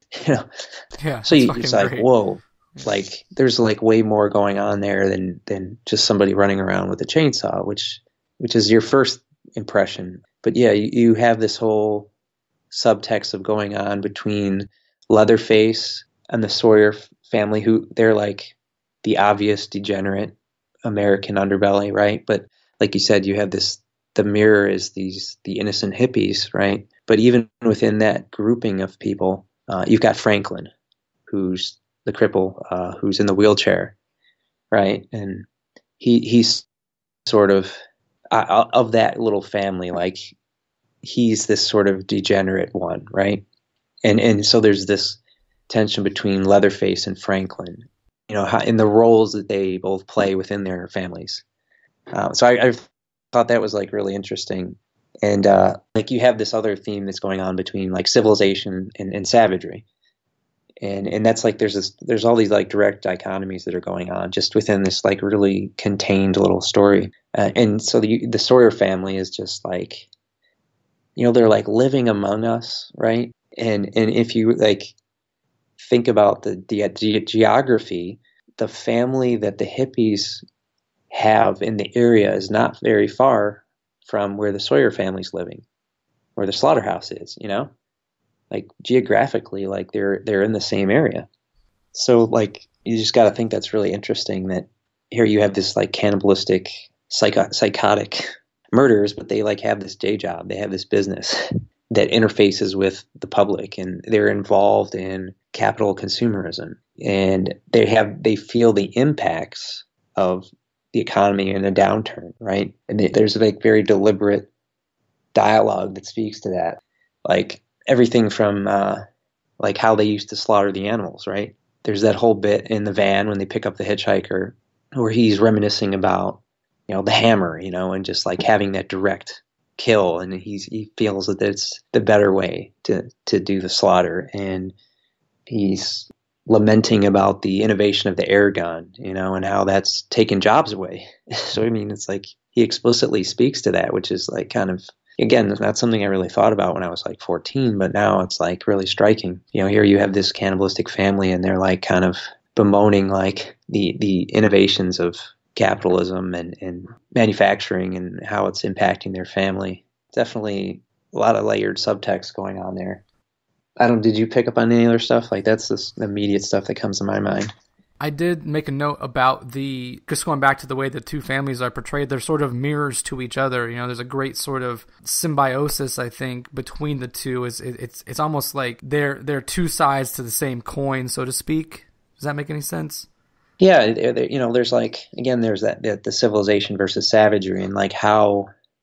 You know, Yeah, so that's you, fucking it's like, great. whoa, like there's like way more going on there than than just somebody running around with a chainsaw, which which is your first impression. But yeah, you, you have this whole subtext of going on between Leatherface and the Sawyer f- family, who they're like the obvious degenerate American underbelly, right? But like you said, you have this, the mirror is these, the innocent hippies, right? But even within that grouping of people, uh, you've got Franklin, who's the cripple, uh, who's in the wheelchair, right? And he he's sort of, uh, of that little family, like he's this sort of degenerate one, right? And and so there's this tension between Leatherface and Franklin, you know, how, in the roles that they both play within their families. Uh, so I, I thought that was like really interesting. And uh, like you have this other theme that's going on between like civilization and, and savagery. And and that's like there's this there's all these like direct dichotomies that are going on just within this like really contained little story. Uh, and so the the Sawyer family is just like, you know, they're like living among us, right? And and if you like think about the, the ge- geography, the family that the hippies have in the area is not very far from where the Sawyer family's living, where the slaughterhouse is, you know? Like geographically, like they're they're in the same area. So like you just got to think that's really interesting that here you have this like cannibalistic, psycho- psychotic murderers, but they like have this day job, they have this business that interfaces with the public, and they're involved in capital consumerism, and they have they feel the impacts of the economy in a downturn, right? And they, there's like very deliberate dialogue that speaks to that, like everything from uh, like how they used to slaughter the animals, right? There's that whole bit in the van when they pick up the hitchhiker where he's reminiscing about, you know, the hammer, you know, and just like having that direct kill, and he's he feels that it's the better way to to do the slaughter, and he's lamenting about the innovation of the air gun, you know, and how that's taken jobs away. So I mean, it's like he explicitly speaks to that, which is like kind of, again, not something I really thought about when I was like fourteen, but now it's like really striking. You know, here you have this cannibalistic family, and they're like kind of bemoaning like the the innovations of capitalism and, and manufacturing and how it's impacting their family. Definitely a lot of layered subtext going on there. I don't, did you pick up on any other stuff? Like that's the immediate stuff that comes to my mind. I did make a note about the, just going back to the way the two families are portrayed, they're sort of mirrors to each other. You know, there's a great sort of symbiosis, I think, between the two. Is it, it's it's almost like they're they're two sides to the same coin, so to speak. Does that make any sense? Yeah, they're, they're, you know, there's like, again, there's that, that the civilization versus savagery, and like how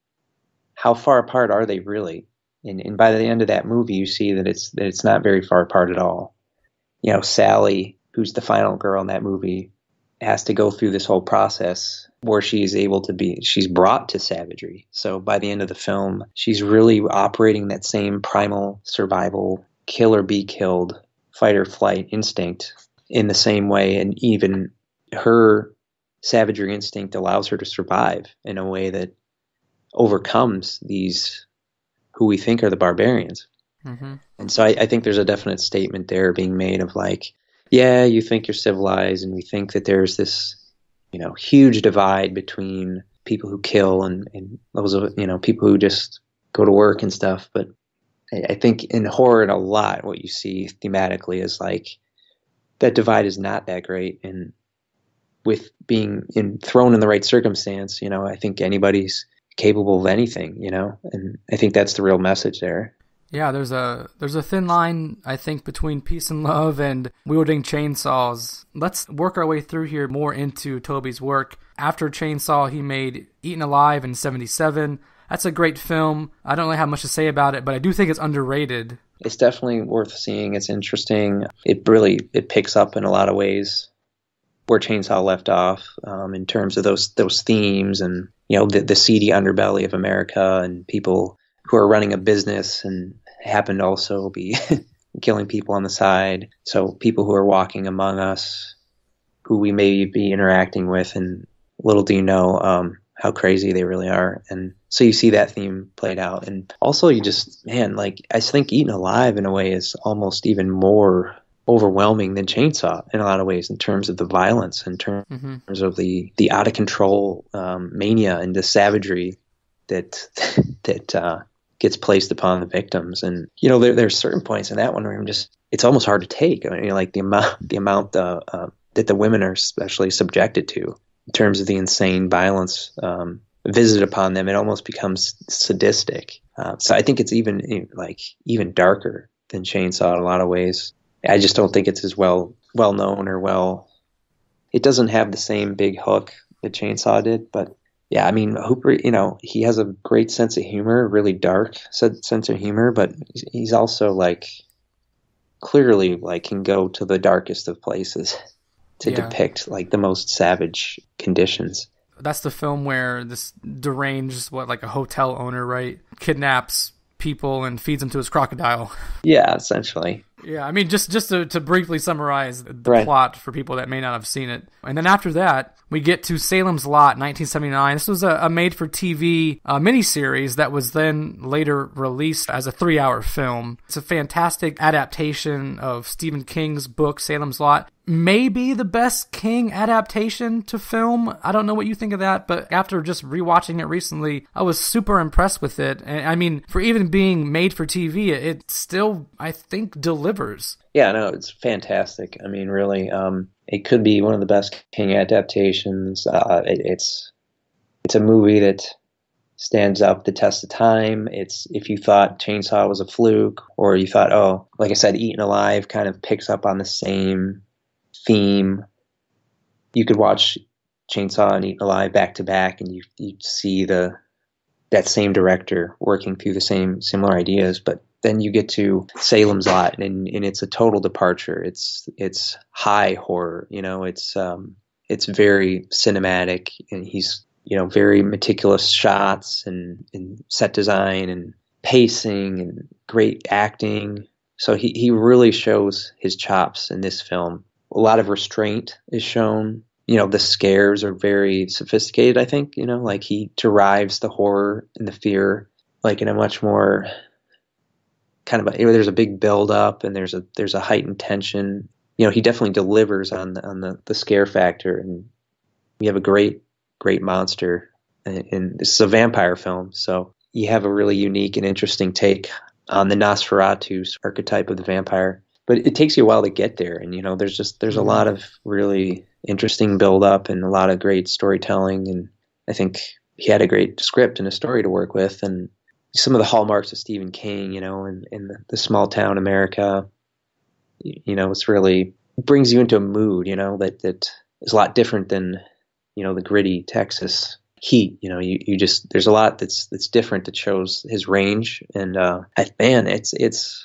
how far apart are they really? And, and by the end of that movie, you see that it's that it's not very far apart at all. You know, Sally, who's the final girl in that movie, has to go through this whole process where she's able to be, she's brought to savagery. So by the end of the film, she's really operating that same primal survival, kill or be killed, fight or flight instinct in the same way. And even her savagery instinct allows her to survive in a way that overcomes these, who we think are the barbarians. Mm-hmm. And so I, I think there's a definite statement there being made of like, yeah, you think you're civilized, and we think that there's this, you know, huge divide between people who kill and, and those, you know, people who just go to work and stuff. But I, I think in horror, a lot what you see thematically is like that divide is not that great. And with being in, thrown in the right circumstance, you know, I think anybody's capable of anything, you know, and I think that's the real message there. Yeah, there's a there's a thin line, I think, between peace and love and wielding chainsaws. Let's work our way through here more into Tobe's work. After Chainsaw, he made Eaten Alive in seventy-seven. That's a great film. I don't really have much to say about it, but I do think it's underrated. It's definitely worth seeing. It's interesting. It really, it picks up in a lot of ways where Chainsaw left off, um, in terms of those those themes and, you know, the, the seedy underbelly of America and people who are running a business and happen to also be killing people on the side. So people who are walking among us, who we may be interacting with, and little do you know, um, how crazy they really are. And so you see that theme played out. And also you just, man, like I think Eaten Alive in a way is almost even more overwhelming than Chainsaw in a lot of ways in terms of the violence, in terms mm-hmm. of the, the out of control um, mania and the savagery that that uh, gets placed upon the victims. And, you know, there, there's certain points in that one where I'm just, it's almost hard to take. I mean, like the amount, the amount uh, uh, that the women are especially subjected to in terms of the insane violence um, visited upon them. It almost becomes sadistic. Uh, so I think it's even like even darker than Chainsaw in a lot of ways. I just don't think it's as well well known or well. It doesn't have the same big hook that Chainsaw did, but yeah, I mean Hooper. You know, he has a great sense of humor, really dark sense of humor, but he's also like clearly like can go to the darkest of places to yeah. depict like the most savage conditions. That's the film where this deranged, what, like a hotel owner, right, kidnaps people and feeds them to his crocodile. Yeah, essentially. Yeah, I mean, just just to, to briefly summarize the right. plot for people that may not have seen it. And then after that, we get to Salem's Lot, nineteen seventy-nine. This was a, a made-for-T V uh, miniseries that was then later released as a three-hour film. It's a fantastic adaptation of Stephen King's book, Salem's Lot. Maybe the best King adaptation to film. I don't know what you think of that, but after just rewatching it recently, I was super impressed with it. And I mean, for even being made for T V, it still, I think, delivers. Yeah, no, it's fantastic. I mean, really, um, it could be one of the best King adaptations. Uh, it, it's it's a movie that stands up the test of time. It's if you thought Chainsaw was a fluke, or you thought, oh, like I said, Eaten Alive kind of picks up on the same theme, you could watch Chainsaw and Eaten Alive back to back, and you you see the that same director working through the same similar ideas. But then you get to Salem's Lot, and, and it's a total departure. It's it's high horror, you know. It's um it's very cinematic, and he's you know very meticulous shots and, and set design and pacing and great acting. So he he really shows his chops in this film. A lot of restraint is shown. You know, the scares are very sophisticated, I think. You know, like he derives the horror and the fear like in a much more kind of a, you know, there's a big build up and there's a there's a heightened tension. You know, he definitely delivers on the, on the, the scare factor, and we have a great great monster. And, and this is a vampire film, so you have a really unique and interesting take on the Nosferatu archetype of the vampire. But it takes you a while to get there, and you know, there's just there's a lot of really interesting build up and a lot of great storytelling, and I think he had a great script and a story to work with, and some of the hallmarks of Stephen King, you know, in, in the, the small town America, you, you know, it's really it brings you into a mood, you know, that that is a lot different than, you know, the gritty Texas heat. You know, you, you just there's a lot that's that's different that shows his range, and uh, I, man, it's it's.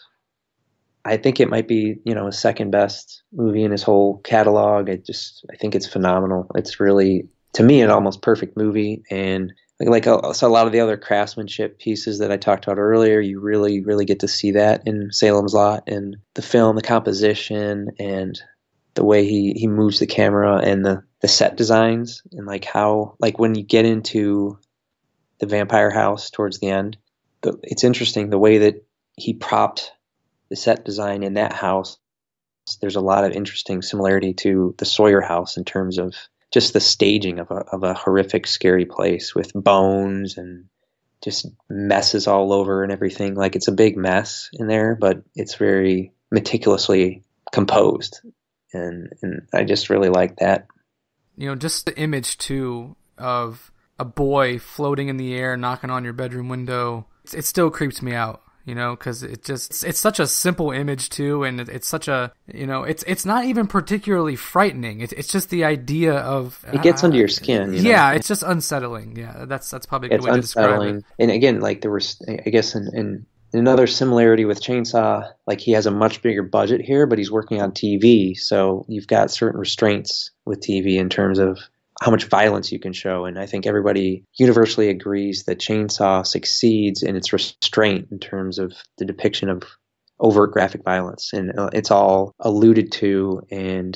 I think it might be, you know, his second best movie in his whole catalog. It just, I think it's phenomenal. It's really, to me, an almost perfect movie. And like, like a, so a lot of the other craftsmanship pieces that I talked about earlier, you really, really get to see that in Salem's Lot, and the film, the composition, and the way he, he moves the camera, and the, the set designs, and like how, like when you get into the vampire house towards the end, the, it's interesting the way that he propped the set design in that house. There's a lot of interesting similarity to the Sawyer house in terms of just the staging of a of a horrific, scary place with bones and just messes all over and everything. Like, it's a big mess in there, but it's very meticulously composed, and and I just really like that. You know, just the image too of a boy floating in the air, knocking on your bedroom window. It, it still creeps me out. You know, because it just, it's, it's such a simple image too, and it, it's such a, you know, it's it's not even particularly frightening. It's it's just the idea of it gets uh, under your skin. You know? Yeah, it's just unsettling. Yeah, that's that's probably a good it's way to describe it. And again, like there was, I guess, in, in another similarity with Chainsaw, like he has a much bigger budget here, but he's working on T V, so you've got certain restraints with T V in terms of how much violence you can show. And I think everybody universally agrees that Chainsaw succeeds in its restraint in terms of the depiction of overt graphic violence. And uh, it's all alluded to and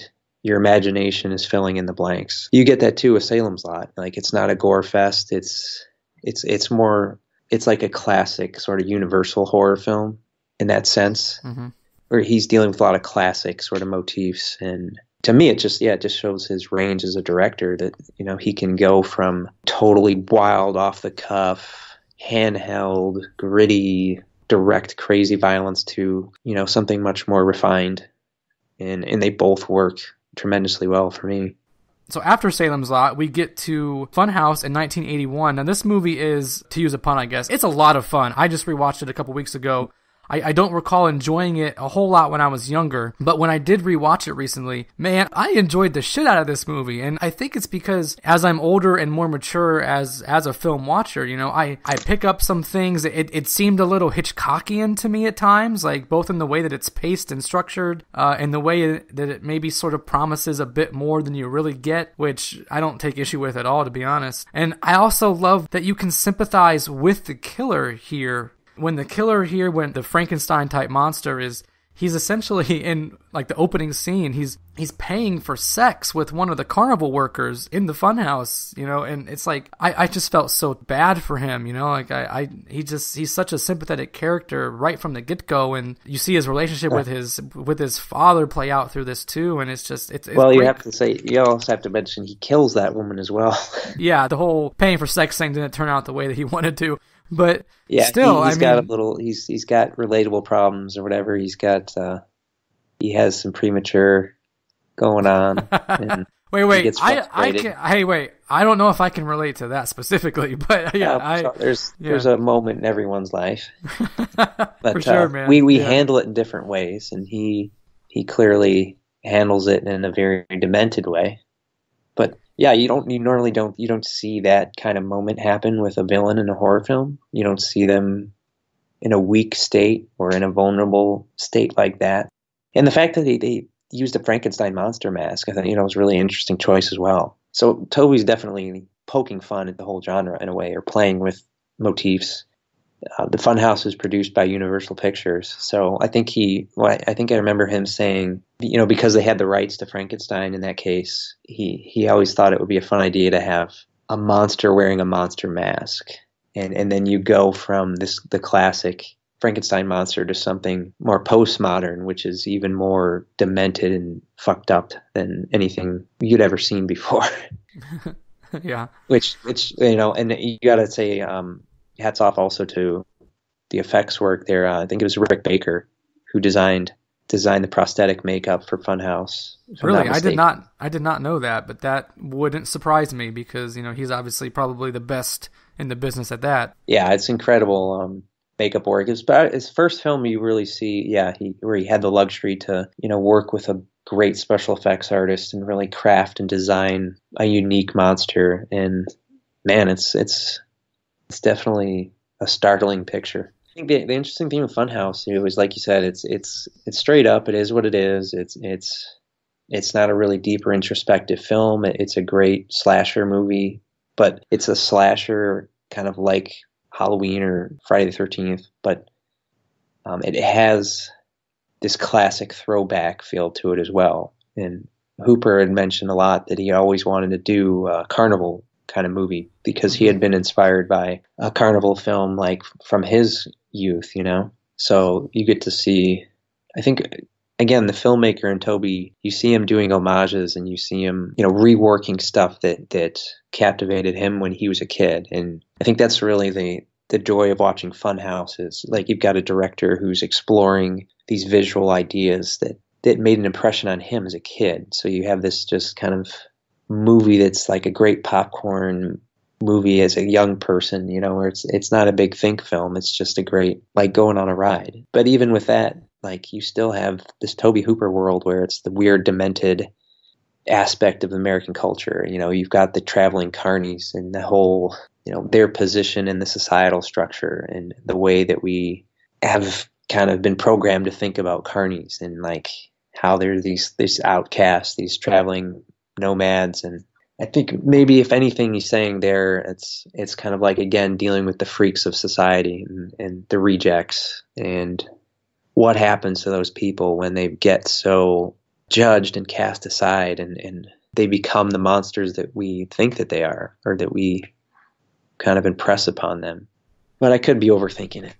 your imagination is filling in the blanks. You get that too with Salem's Lot. Like, it's not a gore fest. It's it's it's more it's like a classic sort of universal horror film in that sense, Mm-hmm. where he's dealing with a lot of classic sort of motifs. And to me, it just yeah, it just shows his range as a director, that you know he can go from totally wild, off the cuff, handheld, gritty, direct, crazy violence to you know something much more refined, and and they both work tremendously well for me. So after Salem's Lot, we get to Funhouse in nineteen eighty-one. Now this movie is, to use a pun, I guess, it's a lot of fun. I just rewatched it a couple weeks ago. I, I don't recall enjoying it a whole lot when I was younger, but when I did rewatch it recently, man, I enjoyed the shit out of this movie. And I think it's because as I'm older and more mature as as a film watcher, you know, I, I pick up some things. It, it seemed a little Hitchcockian to me at times, like both in the way that it's paced and structured, uh, and the way that it maybe sort of promises a bit more than you really get, which I don't take issue with at all, to be honest. And I also love that you can sympathize with the killer here. When the killer here, when the Frankenstein type monster is, he's essentially in like the opening scene, he's he's paying for sex with one of the carnival workers in the funhouse, you know, and it's like I, I just felt so bad for him, you know, like I, I he just he's such a sympathetic character right from the get go, and you see his relationship with his with his father play out through this too, and it's just it's, it's well, great. You have to say you also have to mention he kills that woman as well. Yeah, the whole paying for sex thing didn't turn out the way that he wanted to. But yeah, still, he, he's I got mean, a little. He's he's got relatable problems or whatever. He's got. Uh, he has some premature going on. And wait, he wait. gets I I frustrated. can. Hey, wait. I don't know if I can relate to that specifically, but yeah, Uh, I. so there's yeah. there's a moment in everyone's life, but For sure, uh, man. we we Yeah. handle it in different ways, and he he clearly handles it in a very demented way. But yeah, you don't you normally don't you don't see that kind of moment happen with a villain in a horror film. You don't see them in a weak state or in a vulnerable state like that. And the fact that they, they used a Frankenstein monster mask, I thought, you know, was a really interesting choice as well. So Toby's definitely poking fun at the whole genre in a way, or playing with motifs. Uh, the Funhouse is produced by Universal Pictures, so I think he, well, I I think I remember him saying, you know, because they had the rights to Frankenstein in that case, he he always thought it would be a fun idea to have a monster wearing a monster mask, and and then you go from this the classic Frankenstein monster to something more postmodern, which is even more demented and fucked up than anything you'd ever seen before. Yeah. Which, which you know, and you got to say, um, hats off also to the effects work there. Uh, I think it was Rick Baker who designed designed the prosthetic makeup for Funhouse. if I'm Really, not I did mistaken. not. I did not know that, but that wouldn't surprise me because you know he's obviously probably the best in the business at that. Yeah, it's incredible um, makeup work. It's about his first film you really see. Yeah, he where he had the luxury to you know work with a great special effects artist and really craft and design a unique monster. And man, it's it's it's definitely a startling picture. I think the, the interesting thing with Funhouse, it was like you said, it's it's it's straight up. It is what it is. It's it's it's not a really deep or introspective film. It, it's a great slasher movie, but it's a slasher kind of like Halloween or Friday the thirteenth, but um, it has this classic throwback feel to it as well. And Hooper had mentioned a lot that he always wanted to do a carnival kind of movie because he had been inspired by a carnival film like from his youth, you know? So you get to see, I think, again, the filmmaker and Toby, you see him doing homages and you see him, you know, reworking stuff that, that captivated him when he was a kid. And I think that's really the, the joy of watching Funhouse is like you've got a director who's exploring these visual ideas that, that made an impression on him as a kid. So you have this just kind of movie that's like a great popcorn movie as a young person, you know, where it's it's not a big think film. It's just a great, like going on a ride. But even with that, like you still have this Toby Hooper world where it's the weird, demented aspect of American culture. You know, you've got the traveling carnies and the whole, you know, their position in the societal structure and the way that we have kind of been programmed to think about carnies and like how they're these these outcasts, these traveling nomads. And I think maybe if anything he's saying there, it's it's kind of like, again, dealing with the freaks of society and, and the rejects and what happens to those people when they get so judged and cast aside, and, and they become the monsters that we think that they are, or that we kind of impress upon them. But I could be overthinking it.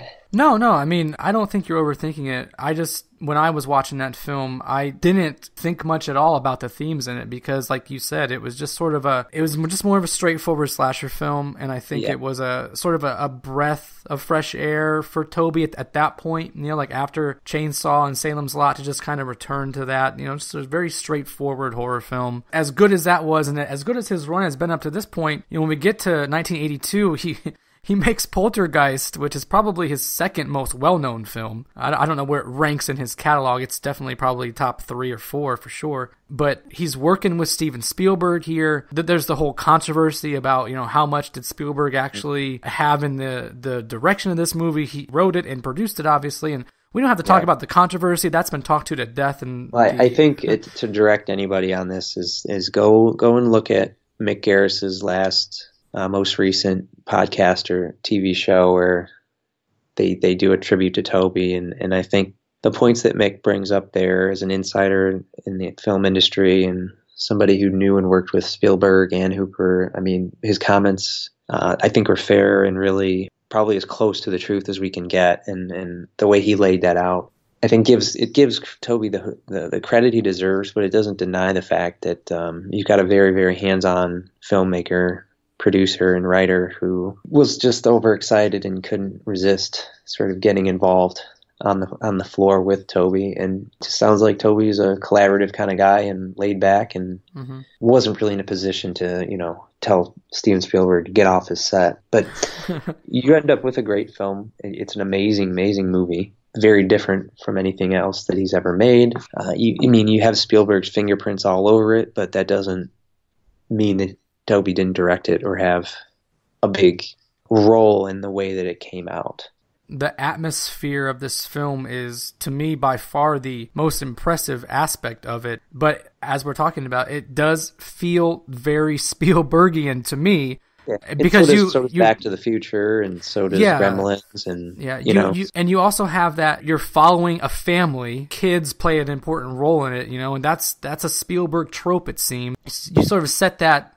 No, no, I mean, I don't think you're overthinking it. I just, when I was watching that film, I didn't think much at all about the themes in it because, like you said, it was just sort of a, it was just more of a straightforward slasher film, and I think yeah. it was a sort of a, a breath of fresh air for Tobe at, at that point, you know, like after Chainsaw and Salem's Lot, to just kind of return to that, you know, just a very straightforward horror film. As good as that was, and as good as his run has been up to this point, you know, when we get to nineteen eighty-two, he... He makes Poltergeist, which is probably his second most well-known film. I, I don't know where it ranks in his catalog. It's definitely probably top three or four for sure. But he's working with Steven Spielberg here. There's the whole controversy about, you know, how much did Spielberg actually have in the, the direction of this movie. He wrote it and produced it, obviously, and we don't have to talk yeah. about the controversy. That's been talked to to death. And well, the, I think it, to direct anybody on this is is go go and look at Mick Garris's last... Uh, most recent podcast or T V show where they they do a tribute to Tobe, and, and I think the points that Mick brings up there as an insider in the film industry and somebody who knew and worked with Spielberg and Hooper, I mean, his comments uh, I think are fair and really probably as close to the truth as we can get, and, and the way he laid that out, I think gives it gives Tobe the, the the credit he deserves, but it doesn't deny the fact that um, you've got a very, very hands-on filmmaker, producer and writer who was just overexcited and couldn't resist sort of getting involved on the on the floor with Tobe. And it just sounds like Tobe's a collaborative kind of guy and laid back, and mm-hmm. wasn't really in a position to, you know, tell Steven Spielberg to get off his set. But you end up with a great film. It's an amazing, amazing movie. Very different from anything else that he's ever made. Uh, you, I mean, you have Spielberg's fingerprints all over it, but that doesn't mean that Tobe didn't direct it or have a big role in the way that it came out. The atmosphere of this film is, to me, by far the most impressive aspect of it. But as we're talking about, it does feel very Spielbergian to me. Yeah. Because so you, does, so does you Back to the Future, and so does yeah, Gremlins, and yeah, you, you know, you, and you also have that you're following a family. Kids play an important role in it, you know, and that's that's a Spielberg trope. It seems you sort of set that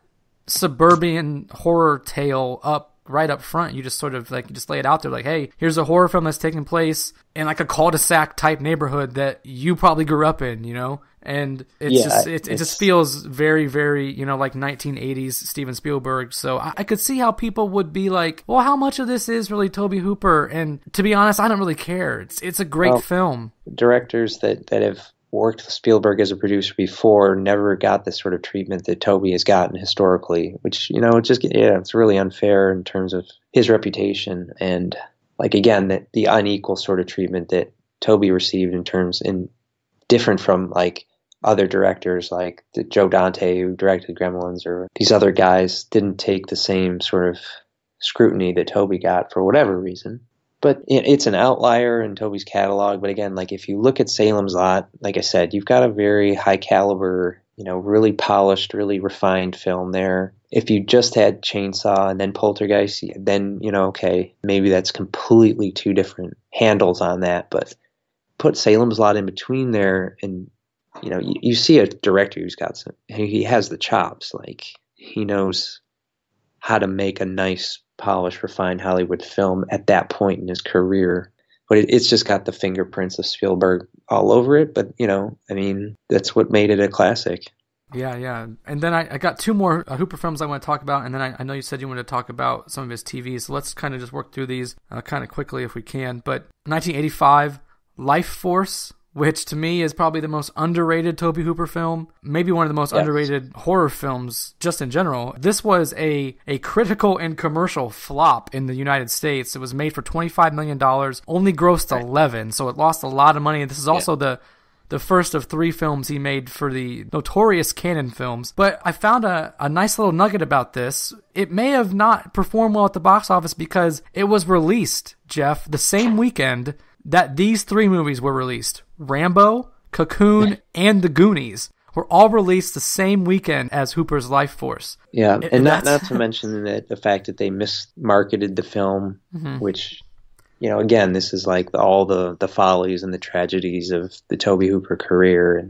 suburban horror tale up right up front. You just sort of like you just lay it out there like, hey, here's a horror film that's taking place in like a cul-de-sac type neighborhood that you probably grew up in, you know, and it's yeah, just it, it's, it just feels very, very, you know, like nineteen eighties Steven Spielberg. So I, I could see how people would be like, well, how much of this is really Tobe Hooper? And to be honest, I don't really care. It's it's a great well, film. Directors that that have worked with Spielberg as a producer before never got the sort of treatment that Tobe has gotten historically, which, you know, it just, yeah, it's really unfair in terms of his reputation. And like, again, that the unequal sort of treatment that Tobe received in terms in different from like other directors like Joe Dante, who directed Gremlins, or these other guys didn't take the same sort of scrutiny that Tobe got for whatever reason. But it's an outlier in Tobe's catalog. But again, like if you look at Salem's Lot, like I said, you've got a very high caliber, you know, really polished, really refined film there. If you just had Chainsaw and then Poltergeist, then, you know, okay, maybe that's completely two different handles on that. But put Salem's Lot in between there, and, you know, you, you see a director who's got some, he has the chops. Like, he knows how to make a nice, polished, refined Hollywood film at that point in his career. But it, it's just got the fingerprints of Spielberg all over it. But, you know, I mean, that's what made it a classic. Yeah, yeah. And then I, I got two more uh, Hooper films I want to talk about, and then I, I know you said you wanted to talk about some of his T Vs, so let's kind of just work through these uh, kind of quickly if we can. But nineteen eighty-five, Life Force, which to me is probably the most underrated Tobe Hooper film, maybe one of the most yes. underrated horror films just in general. This was a, a critical and commercial flop in the United States. It was made for twenty-five million dollars, only grossed right. eleven, so it lost a lot of money. This is also yeah. the the first of three films he made for the notorious Cannon Films. But I found a, a nice little nugget about this. It may have not performed well at the box office because it was released, Jeff, the same weekend that these three movies were released. Rambo, Cocoon, and The Goonies were all released the same weekend as Hooper's Life Force. Yeah, it, and not, not to mention that the fact that they mismarketed the film, mm-hmm. which... You know, again, this is like all the, the follies and the tragedies of the Tobe Hooper career. And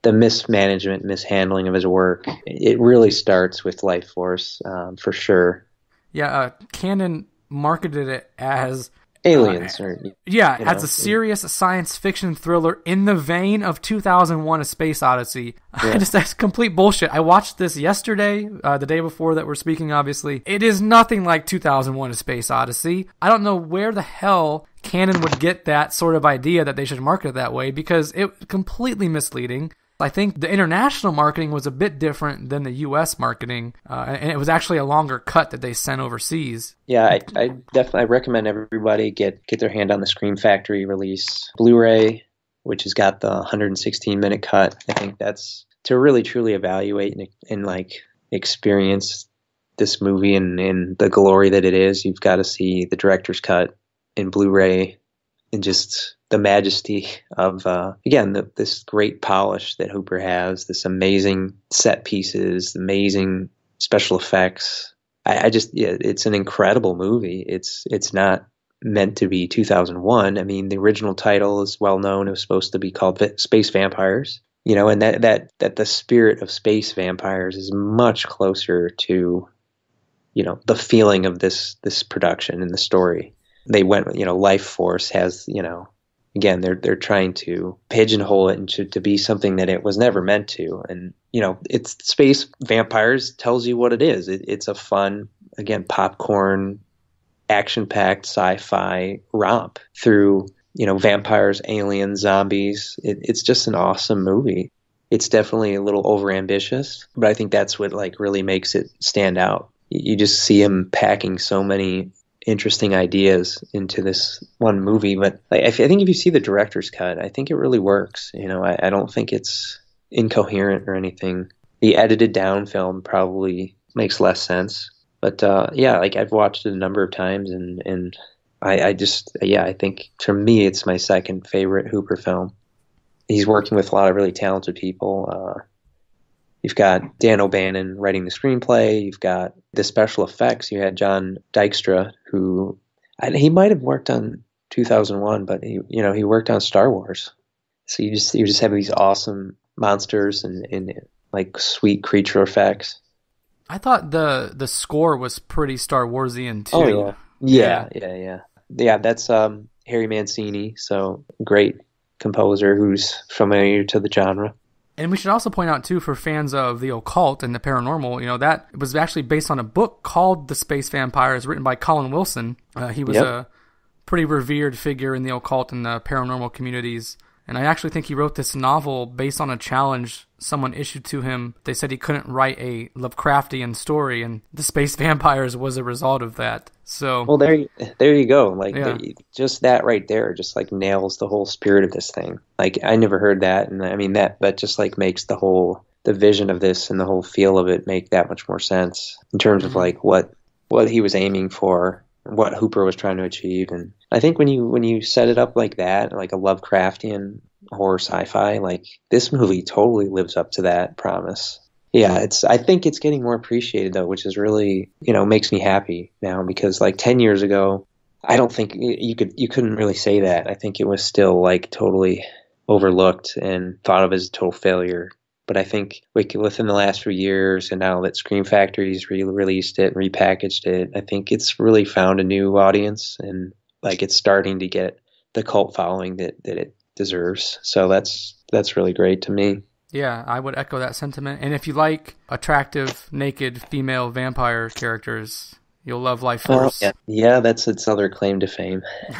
the mismanagement, mishandling of his work. It really starts with Life Force, um, for sure. Yeah, uh, Cannon marketed it as Aliens, uh, or yeah, you know, as a serious science fiction thriller in the vein of two thousand one: A Space Odyssey. Yeah. I just that's complete bullshit. I watched this yesterday, uh, the day before that we're speaking. Obviously, it is nothing like two thousand one: A Space Odyssey. I don't know where the hell Cannon would get that sort of idea that they should market it that way, because it completely misleading. I think the international marketing was a bit different than the U S marketing, uh, and it was actually a longer cut that they sent overseas. Yeah, I, I definitely I recommend everybody get get their hand on the Scream Factory release Blu-ray, which has got the one hundred sixteen minute cut. I think that's to really truly evaluate and, and like experience this movie and, and the glory that it is. You've got to see the director's cut in Blu-ray, and just the majesty of, uh, again, the, this great polish that Hooper has, this amazing set pieces, amazing special effects. I, I just, yeah, it's an incredible movie. It's it's not meant to be two thousand one. I mean, the original title is well known. It was supposed to be called Space Vampires, you know, and that, that, that the spirit of space vampires is much closer to, you know, the feeling of this, this production and the story. They went, you know, Life Force has, you know, again, they're they're trying to pigeonhole it into to be something that it was never meant to. And, you know, it's Space Vampires tells you what it is. It, it's a fun, again, popcorn, action-packed sci-fi romp through, you know, vampires, aliens, zombies. It, it's just an awesome movie. It's definitely a little overambitious, but I think that's what like really makes it stand out. You just see him packing so many interesting ideas into this one movie. But like, I think if you see the director's cut, I think it really works. You know, I, I don't think it's incoherent or anything. The edited down film probably makes less sense. But uh, yeah, like I've watched it a number of times, and, and I, I just, yeah, I think for me, it's my second favorite Hooper film. He's working with a lot of really talented people. Uh, You've got Dan O'Bannon writing the screenplay. You've got the special effects. You had John Dykstra, who I, he might have worked on two thousand one, but he, you know, he worked on Star Wars. So you just you just have these awesome monsters and, and like sweet creature effects. I thought the the score was pretty Star Warsian too. Oh yeah, yeah, yeah, yeah, yeah. Yeah, that's um, Harry Mancini. So great composer who's familiar to the genre. And we should also point out, too, for fans of the occult and the paranormal, you know, that was actually based on a book called The Space Vampires, written by Colin Wilson. Uh, he was yep. a pretty revered figure in the occult and the paranormal communities. And I actually think he wrote this novel based on a challenge someone issued to him. They said he couldn't write a Lovecraftian story, and The Space Vampires was a result of that. So, well, there, there you go. Like yeah. the, just that right there, just like nails the whole spirit of this thing. Like I never heard that, and I mean that, but just like makes the whole the vision of this and the whole feel of it make that much more sense in terms mm-hmm. of like what what he was aiming for, what Hooper was trying to achieve. And I think when you when you set it up like that, like a Lovecraftian horror sci-fi, like this movie totally lives up to that promise. Yeah, it's I think it's getting more appreciated though, which is really, you know, makes me happy now, because like ten years ago, I don't think you could you couldn't really say that. I think it was still like totally overlooked and thought of as a total failure. But I think like within the last few years, and now that Scream Factory's re-released it and repackaged it, I think it's really found a new audience, and like it's starting to get the cult following that, that it deserves. So that's that's really great to me. Yeah, I would echo that sentiment. And if you like attractive, naked female vampire characters, you'll love Life Force. Oh, yeah. yeah, that's its other claim to fame.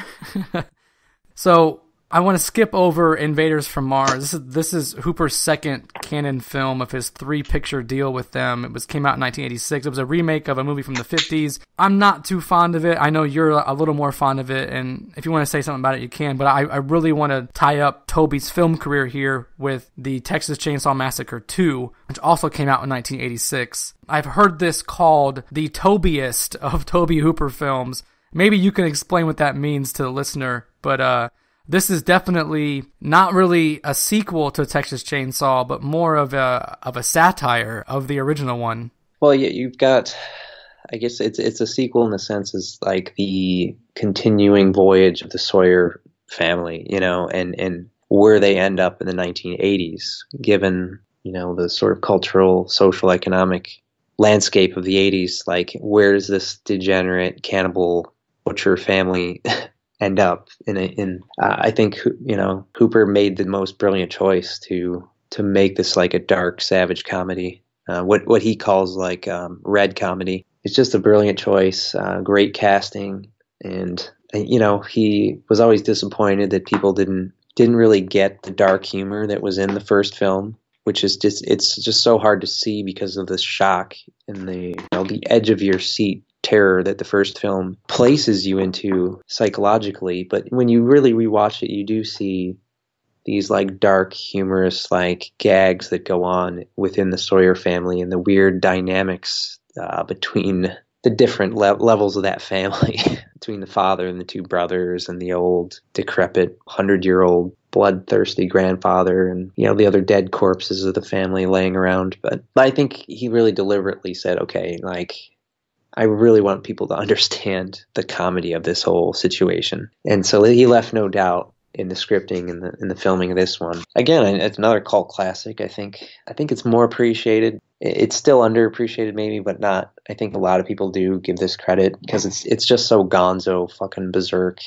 So I want to skip over Invaders from Mars. This is this is Hooper's second canon film of his three-picture deal with them. It was came out in nineteen eighty-six. It was a remake of a movie from the fifties. I'm not too fond of it. I know you're a little more fond of it, and if you want to say something about it, you can. But I, I really want to tie up Toby's film career here with the Texas Chainsaw Massacre two, which also came out in nineteen eighty-six. I've heard this called the Tobyist of Toby Hooper films. Maybe you can explain what that means to the listener, but uh, this is definitely not really a sequel to Texas Chainsaw, but more of a of a satire of the original one. Well, yeah, you've got, I guess it's it's a sequel in the sense is like the continuing voyage of the Sawyer family, you know, and, and where they end up in the nineteen eighties, given, you know, the sort of cultural, social, economic landscape of the eighties. Like, where does this degenerate cannibal butcher family end up in? A, in uh, I think, you know, Hooper made the most brilliant choice to to make this like a dark, savage comedy. Uh, what what he calls like um, red comedy. It's just a brilliant choice. Uh, great casting, and you know, he was always disappointed that people didn't didn't really get the dark humor that was in the first film, which is just, it's just so hard to see because of the shock and the, you know, the edge of your seat terror that the first film places you into psychologically. But when you really rewatch it, you do see these like dark, humorous like gags that go on within the Sawyer family and the weird dynamics uh, between the different le- levels of that family, between the father and the two brothers and the old, decrepit, hundred-year-old, bloodthirsty grandfather and, you know, the other dead corpses of the family laying around. But I think he really deliberately said, okay, like, I really want people to understand the comedy of this whole situation. And so he left no doubt in the scripting and the in the filming of this one. Again, it's another cult classic. I think I think it's more appreciated. It's still underappreciated maybe, but not. I think a lot of people do give this credit because it's it's just so gonzo fucking berserk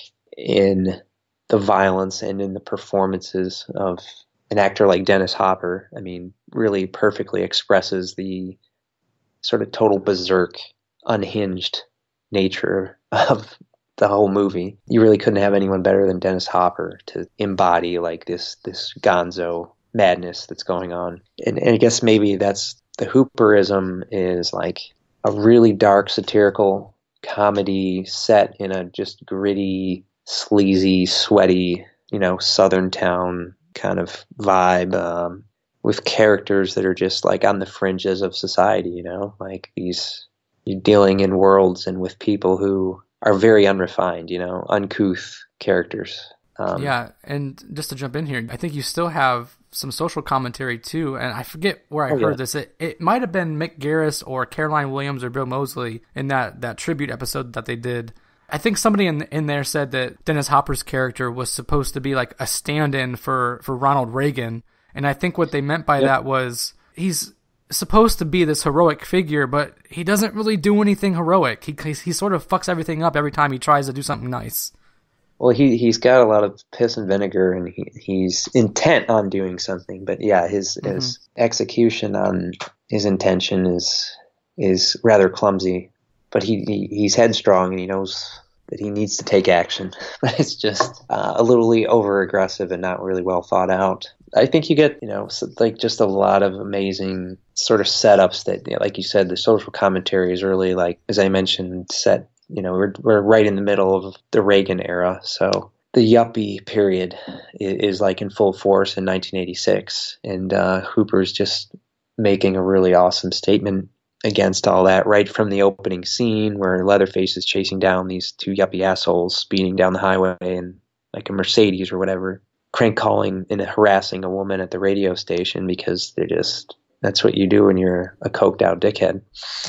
in the violence and in the performances of an actor like Dennis Hopper. I mean, really perfectly expresses the sort of total berserk, unhinged nature of the whole movie. You really couldn't have anyone better than Dennis Hopper to embody like this this gonzo madness that's going on. And, and I guess maybe that's the Hooperism, is like a really dark satirical comedy set in a just gritty, sleazy, sweaty, you know, southern town kind of vibe, um, with characters that are just like on the fringes of society, you know, like these, you're dealing in worlds and with people who are very unrefined, you know, uncouth characters. Um, yeah, and just to jump in here, I think you still have some social commentary too, and I forget where I oh, heard yeah. this. It, it might have been Mick Garris or Caroline Williams or Bill Moseley in that, that tribute episode that they did. I think somebody in in there said that Dennis Hopper's character was supposed to be like a stand-in for, for Ronald Reagan, and I think what they meant by yep. that was he's supposed to be this heroic figure, but he doesn't really do anything heroic. He he sort of fucks everything up every time he tries to do something nice. Well, he, he's got a lot of piss and vinegar, and he, he's intent on doing something. But yeah, his mm-hmm. his execution on his intention is is rather clumsy. But he, he he's headstrong, and he knows that he needs to take action. But it's just uh, a little over aggressive and not really well thought out. I think you get, you know, like just a lot of amazing sort of setups that, you know, like you said, the social commentary is really, like, as I mentioned, set. You know, we're we're right in the middle of the Reagan era, so the yuppie period is, is like in full force in nineteen eighty-six, and uh, Hooper's just making a really awesome statement against all that right from the opening scene, where Leatherface is chasing down these two yuppie assholes speeding down the highway in like a Mercedes or whatever, crank calling and harassing a woman at the radio station because they're just. That's what you do when you're a coked out dickhead.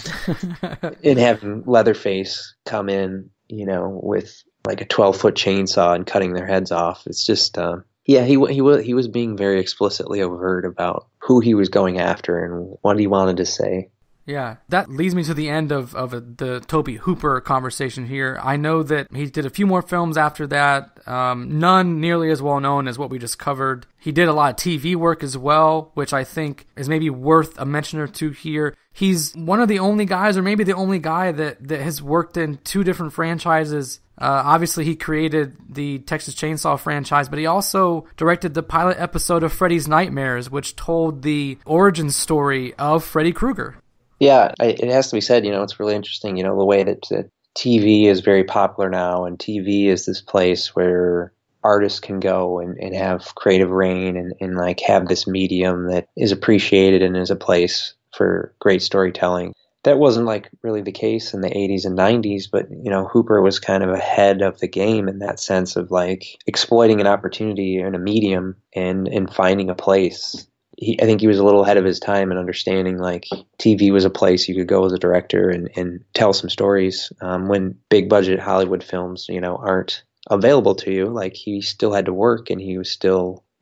And having Leatherface come in, you know, with like a twelve foot chainsaw and cutting their heads off. It's just, uh, yeah, he he was he was being very explicitly overt about who he was going after and what he wanted to say. Yeah, that leads me to the end of, of the Tobe Hooper conversation here. I know that he did a few more films after that, um, none nearly as well known as what we just covered. He did a lot of T V work as well, which I think is maybe worth a mention or two here. He's one of the only guys, or maybe the only guy, that, that has worked in two different franchises. Uh, obviously, he created the Texas Chainsaw franchise, but he also directed the pilot episode of Freddy's Nightmares, which told the origin story of Freddy Krueger. Yeah, I, it has to be said, you know, it's really interesting, you know, the way that, that T V is very popular now, and T V is this place where artists can go and, and have creative reign and, and like have this medium that is appreciated and is a place for great storytelling. That wasn't like really the case in the eighties and nineties, but, you know, Hooper was kind of ahead of the game in that sense of like exploiting an opportunity in a medium and, and finding a place. He, I think he was a little ahead of his time in understanding like T V was a place you could go as a director and, and tell some stories um, when big budget Hollywood films, you know, aren't available to you. Like he still had to work and he was still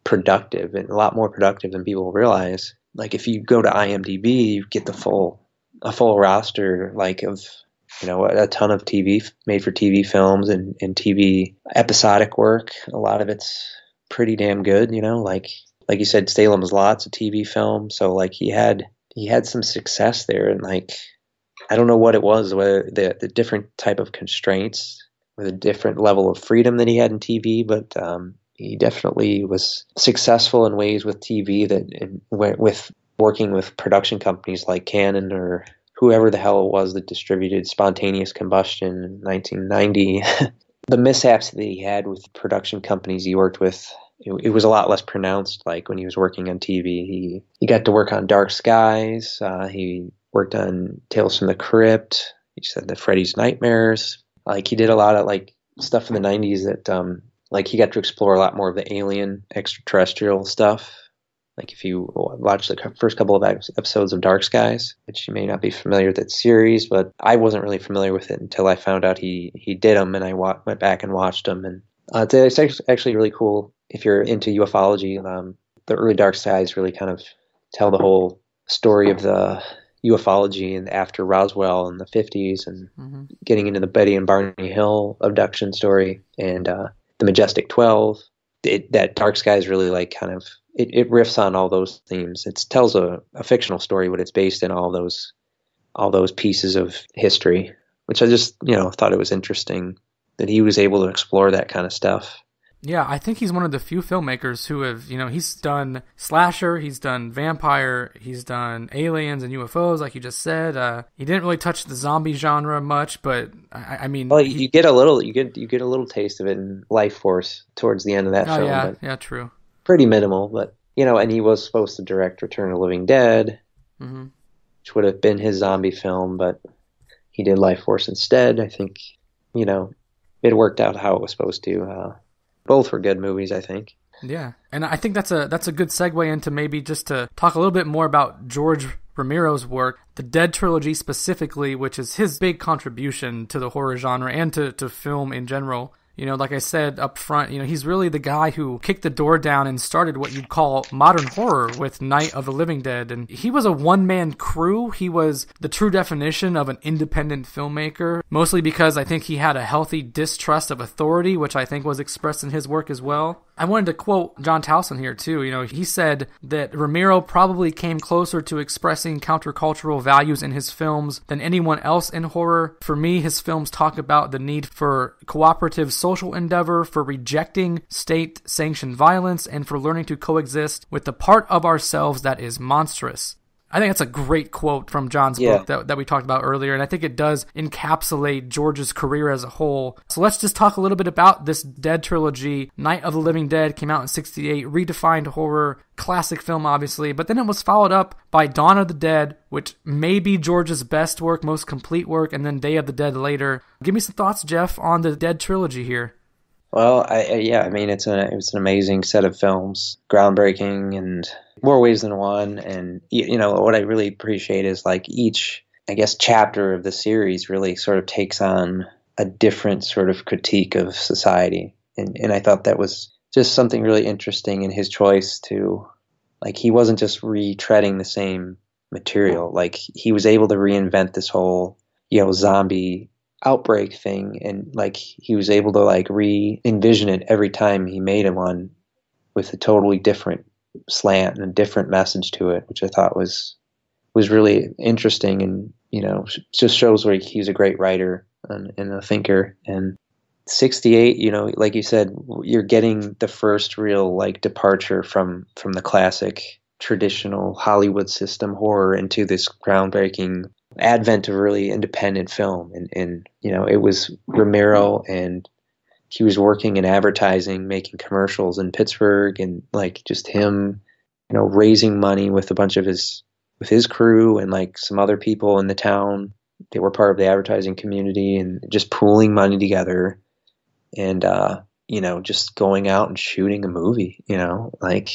productive and a lot more productive than people realize. Like if you go to IMDb, you get the full a full roster like of you know a, a ton of T V made for T V films and, and T V episodic work. A lot of it's pretty damn good, you know, like like you said, Salem's Lot's a T V film, so like he had he had some success there, and like I don't know what it was, whether the the different type of constraints or the different level of freedom that he had in T V, but um, he definitely was successful in ways with T V that in, with working with production companies like Canon or whoever the hell it was that distributed Spontaneous Combustion in nineteen ninety. The mishaps that he had with production companies he worked with, it, it was a lot less pronounced. Like when he was working on T V, he, he got to work on Dark Skies. Uh, he worked on Tales from the Crypt. He said the Freddy's Nightmares. Like he did a lot of like stuff in the nineties that um, like he got to explore a lot more of the alien extraterrestrial stuff. Like if you watch the first couple of episodes of Dark Skies, which you may not be familiar with that series, but I wasn't really familiar with it until I found out he, he did them, and I wa- went back and watched them. And uh, it's actually really cool if you're into ufology. Um, the early Dark Skies really kind of tell the whole story of the ufology and after Roswell in the fifties, and mm-hmm. getting into the Betty and Barney Hill abduction story and uh, the Majestic twelve. It, that Dark Skies really like kind of It, it riffs on all those themes. It tells a, a fictional story, but it's based in all those all those pieces of history, which I just, you know, thought it was interesting that he was able to explore that kind of stuff. Yeah, I think he's one of the few filmmakers who have, you know, he's done slasher, he's done vampire, he's done aliens and U F Os, like you just said. Uh, he didn't really touch the zombie genre much, but I, I mean, well, he, you get a little, you get you get a little taste of it in Life Force towards the end of that oh, film. Yeah, but yeah, true. Pretty minimal, but you know, and he was supposed to direct Return of the Living Dead, mm-hmm. which would have been his zombie film, but he did Life Force instead. I think, you know, it worked out how it was supposed to. Uh, both were good movies, I think. Yeah, and I think that's a that's a good segue into maybe just to talk a little bit more about George Romero's work, the Dead trilogy specifically, which is his big contribution to the horror genre and to, to film in general. You know, like I said up front, you know, he's really the guy who kicked the door down and started what you'd call modern horror with Night of the Living Dead. And he was a one-man crew. He was the true definition of an independent filmmaker, mostly because I think he had a healthy distrust of authority, which I think was expressed in his work as well. I wanted to quote John Towson here, too. You know, he said that Romero probably came closer to expressing countercultural values in his films than anyone else in horror. For me, his films talk about the need for cooperative social endeavor, for rejecting state-sanctioned violence, and for learning to coexist with the part of ourselves that is monstrous. I think that's a great quote from John's yeah. book that, that we talked about earlier, and I think it does encapsulate George's career as a whole. So let's just talk a little bit about this Dead trilogy. Night of the Living Dead came out in sixty-eight, redefined horror, classic film obviously, but then it was followed up by Dawn of the Dead, which may be George's best work, most complete work, and then Day of the Dead later. Give me some thoughts, Jeff, on the Dead trilogy here. Well, I, I, yeah, I mean, it's, a, it's an amazing set of films, groundbreaking and more ways than one. And, you know, what I really appreciate is like each, I guess, chapter of the series really sort of takes on a different sort of critique of society. And, and I thought that was just something really interesting in his choice to, like, he wasn't just retreading the same material. Like, he was able to reinvent this whole, you know, zombie outbreak thing, and like he was able to like re-envision it every time he made one with a totally different slant and a different message to it, which I thought was was really interesting, and you know, just shows where he's a great writer and, and a thinker. And sixty-eight, you know, like you said, you're getting the first real like departure from from the classic traditional Hollywood system horror into this groundbreaking advent of really independent film. And, and you know, it was Romero, and he was working in advertising, making commercials in Pittsburgh, and like just him, you know, raising money with a bunch of his with his crew and like some other people in the town. They were part of the advertising community, and just pooling money together and uh you know, just going out and shooting a movie. You know, like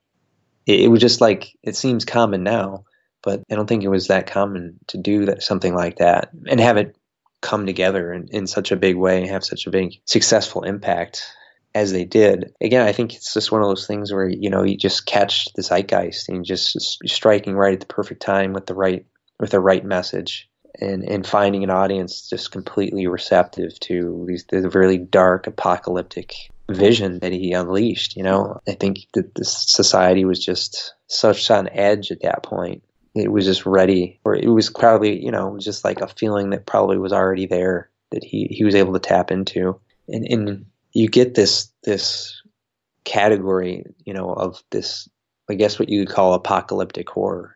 it, it was just like, it seems common now, but I don't think it was that common to do that, something like that, and have it come together in, in such a big way and have such a big successful impact as they did. Again, I think it's just one of those things where, you know, you just catch the zeitgeist and just striking right at the perfect time with the right with the right message, and, and finding an audience just completely receptive to these the really dark, apocalyptic vision that he unleashed. You know, I think that this society was just such on edge at that point. It was just ready, or it was probably, you know, just like a feeling that probably was already there that he, he was able to tap into. And, and you get this this category, you know, of this, I guess what you would call apocalyptic horror.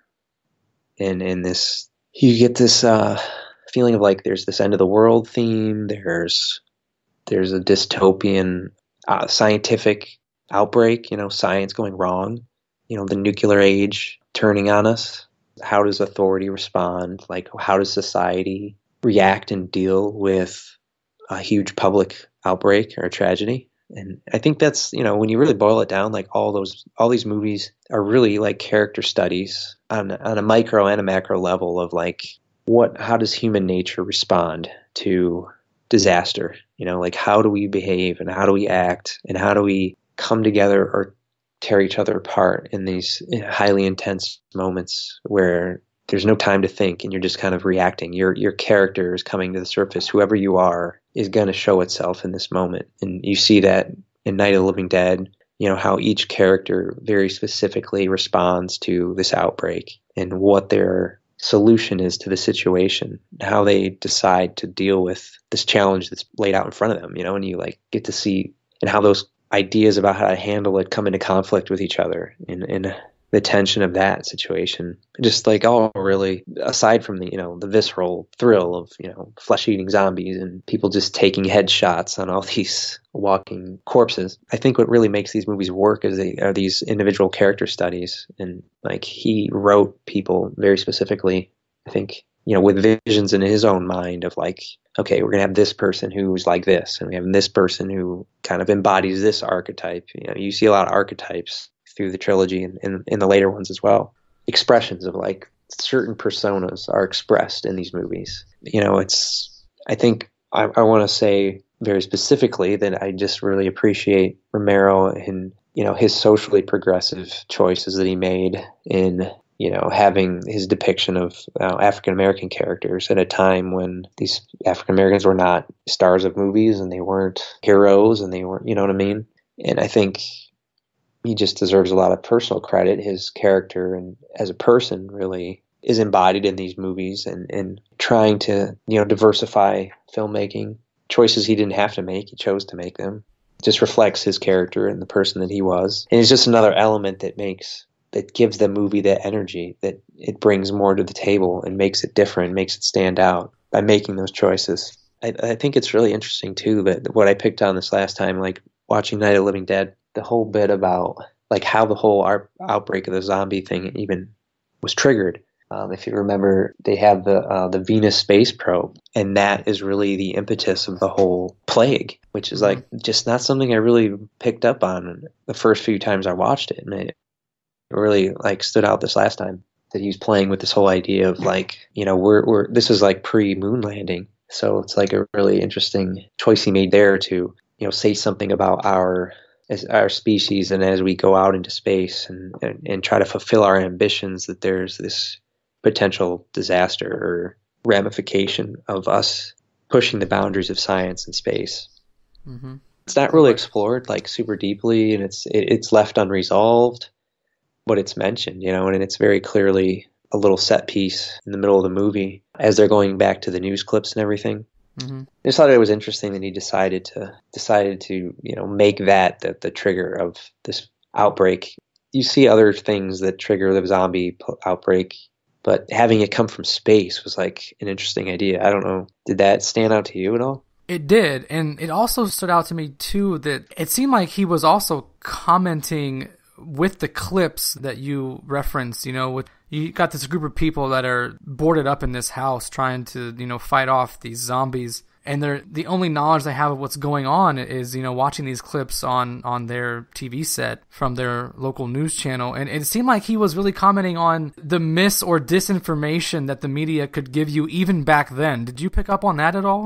And in this, you get this uh, feeling of like there's this end of the world theme. There's there's a dystopian uh, scientific outbreak. You know, science going wrong. You know, the nuclear age turning on us. How does authority respond? Like, how does society react and deal with a huge public outbreak or a tragedy? And I think that's, you know, when you really boil it down, like all those, all these movies are really like character studies on on a micro and a macro level of like what, how does human nature respond to disaster? You know, like how do we behave and how do we act and how do we come together or tear each other apart in these highly intense moments where there's no time to think and you're just kind of reacting. Your your character is coming to the surface. Whoever you are is going to show itself in this moment. And you see that in Night of the Living Dead, you know, how each character very specifically responds to this outbreak and what their solution is to the situation, how they decide to deal with this challenge that's laid out in front of them, you know, and you like get to see and how those ideas about how to handle it come into conflict with each other and, and the tension of that situation. Just like all really, aside from the, you know, the visceral thrill of, you know, flesh-eating zombies and people just taking headshots on all these walking corpses, I think what really makes these movies work is they are these individual character studies. And like he wrote people very specifically, I think, you know, with visions in his own mind of like, okay, we're going to have this person who's like this, and we have this person who kind of embodies this archetype. You know, you see a lot of archetypes through the trilogy and in, in the later ones as well. Expressions of like certain personas are expressed in these movies. You know, it's, I think I, I want to say very specifically that I just really appreciate Romero and, you know, his socially progressive choices that he made in, you know, having his depiction of uh, African-American characters at a time when these African-Americans were not stars of movies and they weren't heroes and they weren't, you know what I mean? And I think he just deserves a lot of personal credit. His character and as a person really is embodied in these movies and, and trying to, you know, diversify filmmaking. Choices he didn't have to make, he chose to make them. It just reflects his character and the person that he was. And it's just another element that makes that gives the movie that energy, that it brings more to the table and makes it different, makes it stand out by making those choices. I, I think it's really interesting, too, that what I picked on this last time, like watching Night of the Living Dead, the whole bit about like how the whole art, outbreak of the zombie thing even was triggered. Um, if you remember, they have the uh, the Venus space probe, and that is really the impetus of the whole plague, which is like just not something I really picked up on the first few times I watched it. And it really like stood out this last time that he was playing with this whole idea of like, you know, we're we're this is like pre-moon landing, so it's like a really interesting choice he made there to, you know, say something about our as our species and as we go out into space and, and and try to fulfill our ambitions, that there's this potential disaster or ramification of us pushing the boundaries of science and space. Mm-hmm. It's not really explored like super deeply, and it's it, it's left unresolved, but it's mentioned, you know, and it's very clearly a little set piece in the middle of the movie as they're going back to the news clips and everything. Mm-hmm. I just thought it was interesting that he decided to decided to you know make that the, the trigger of this outbreak. You see other things that trigger the zombie outbreak, but having it come from space was like an interesting idea. I don't know. Did that stand out to you at all? It did. And it also stood out to me, too, that it seemed like he was also commenting with the clips that you referenced. You know, with you got this group of people that are boarded up in this house trying to, you know, fight off these zombies. And they're the only knowledge they have of what's going on is, you know, watching these clips on, on their T V set from their local news channel. And it seemed like he was really commenting on the mis or disinformation that the media could give you even back then. Did you pick up on that at all?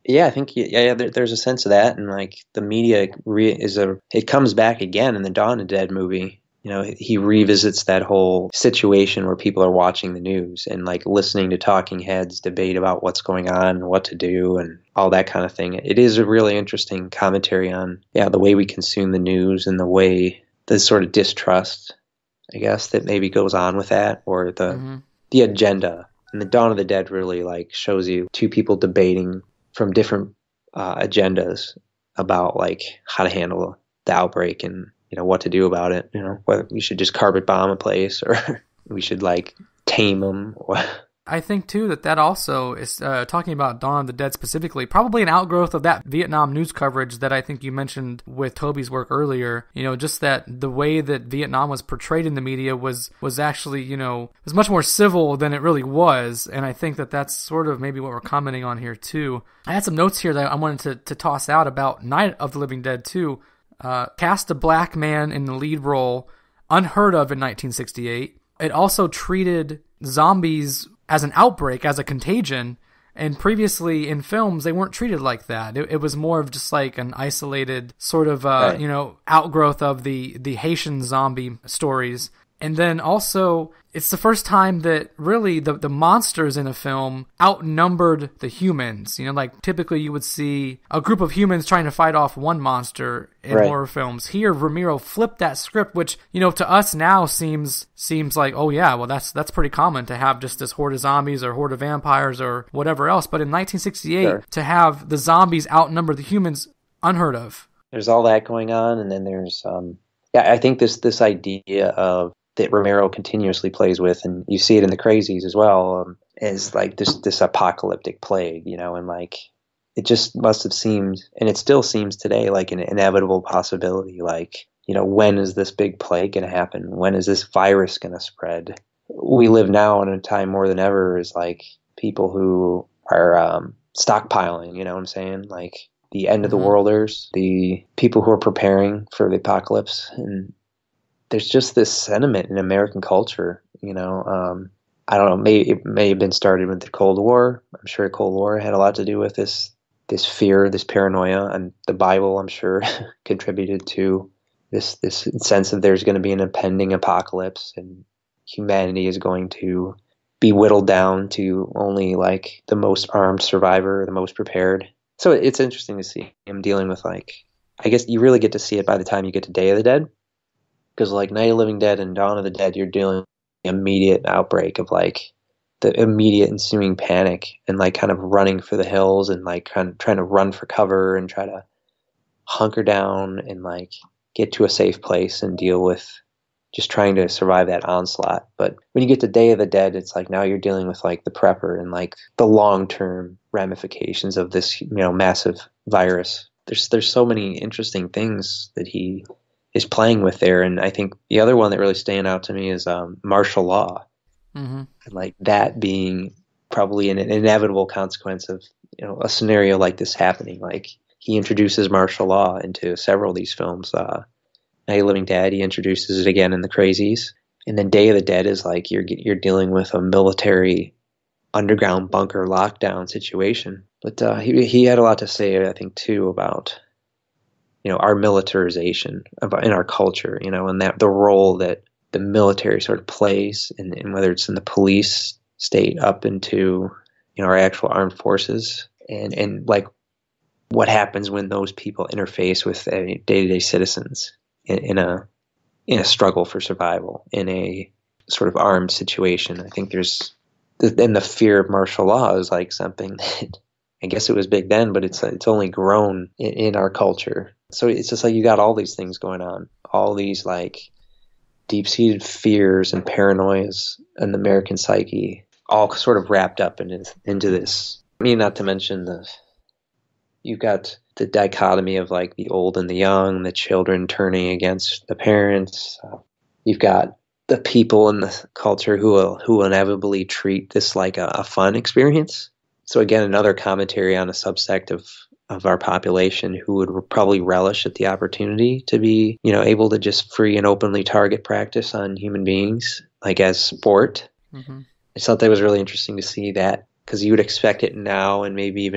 Yeah, I think yeah, yeah there, there's a sense of that, and like the media re- is a it comes back again in the Dawn of the Dead movie. You know, he revisits that whole situation where people are watching the news and like listening to talking heads debate about what's going on and what to do and all that kind of thing. It is a really interesting commentary on yeah the way we consume the news and the way the sort of distrust, I guess, that maybe goes on with that, or the mm-hmm. the agenda. And the Dawn of the Dead really like shows you two people debating from different uh, agendas about like how to handle the outbreak and, you know, what to do about it. You know, whether we should just carpet bomb a place or we should like tame them. Or I think too that that also is uh, talking about Dawn of the Dead specifically, probably an outgrowth of that Vietnam news coverage that I think you mentioned with Toby's work earlier. You know, just that the way that Vietnam was portrayed in the media was was actually, you know, was much more civil than it really was, and I think that that's sort of maybe what we're commenting on here too. I had some notes here that I wanted to, to toss out about Night of the Living Dead too. Uh, cast a black man in the lead role, unheard of in nineteen sixty-eight. It also treated zombies as an outbreak, as a contagion, and previously in films they weren't treated like that. It, it was more of just like an isolated sort of, uh, right. you know, outgrowth of the, the Haitian zombie stories. And then also, it's the first time that really the, the monsters in a film outnumbered the humans. You know, like typically you would see a group of humans trying to fight off one monster in right. horror films. Here, Romero flipped that script, which, you know, to us now seems seems like, oh yeah, well that's that's pretty common to have just this horde of zombies or horde of vampires or whatever else. But in nineteen sixty-eight, sure. to have the zombies outnumber the humans, unheard of. There's all that going on, and then there's, um, yeah, I think this this idea of that Romero continuously plays with, and you see it in the Crazies as well, um, is like this this apocalyptic plague, you know, and like it just must have seemed, and it still seems today, like an inevitable possibility. Like, you know, when is this big plague going to happen? When is this virus going to spread? We live now in a time more than ever is like people who are um, stockpiling, you know what I'm saying? Like the end of the worlders, the people who are preparing for the apocalypse, and there's just this sentiment in American culture, you know, um, I don't know, may, it may have been started with the Cold War. I'm sure the Cold War had a lot to do with this, this fear, this paranoia, and the Bible, I'm sure, contributed to this, this sense of there's going to be an impending apocalypse and humanity is going to be whittled down to only like the most armed survivor, the most prepared. So it's interesting to see him dealing with like, I guess you really get to see it by the time you get to Day of the Dead. Because like Night of the Living Dead and Dawn of the Dead, you're dealing with the immediate outbreak of like the immediate ensuing panic and like kind of running for the hills and like kind of trying to run for cover and try to hunker down and like get to a safe place and deal with just trying to survive that onslaught. But when you get to Day of the Dead, it's like now you're dealing with like the prepper and like the long-term ramifications of this, you know, massive virus. There's there's so many interesting things that he is playing with there. And I think the other one that really stand out to me is um, martial law. Mm-hmm. And like that being probably an, an inevitable consequence of, you know, a scenario like this happening. Like he introduces martial law into several of these films. Uh, Night of the Living Dead, he introduces it again in the Crazies. And then Day of the Dead is like you're you're dealing with a military underground bunker lockdown situation. But uh, he he had a lot to say, I think, too, about, you know, our militarization of in our culture, you know, and that the role that the military sort of plays, and whether it's in the police state up into, you know, our actual armed forces, and and like what happens when those people interface with uh, day-to-day citizens in, in a in a struggle for survival in a sort of armed situation. I think there's and the fear of martial law is like something that I guess it was big then, but it's it's only grown in, in our culture. So it's just like you got all these things going on, all these like deep-seated fears and paranoias in the American psyche, all sort of wrapped up into into this. I mean, not to mention the you've got the dichotomy of like the old and the young, the children turning against the parents. Uh, you've got the people in the culture who will who will inevitably treat this like a, a fun experience. So again, another commentary on a subsect of of our population who would probably relish at the opportunity to be, you know, able to just free and openly target practice on human beings, like as sport. Mm-hmm. I thought that was really interesting to see that, because you would expect it now and maybe even in the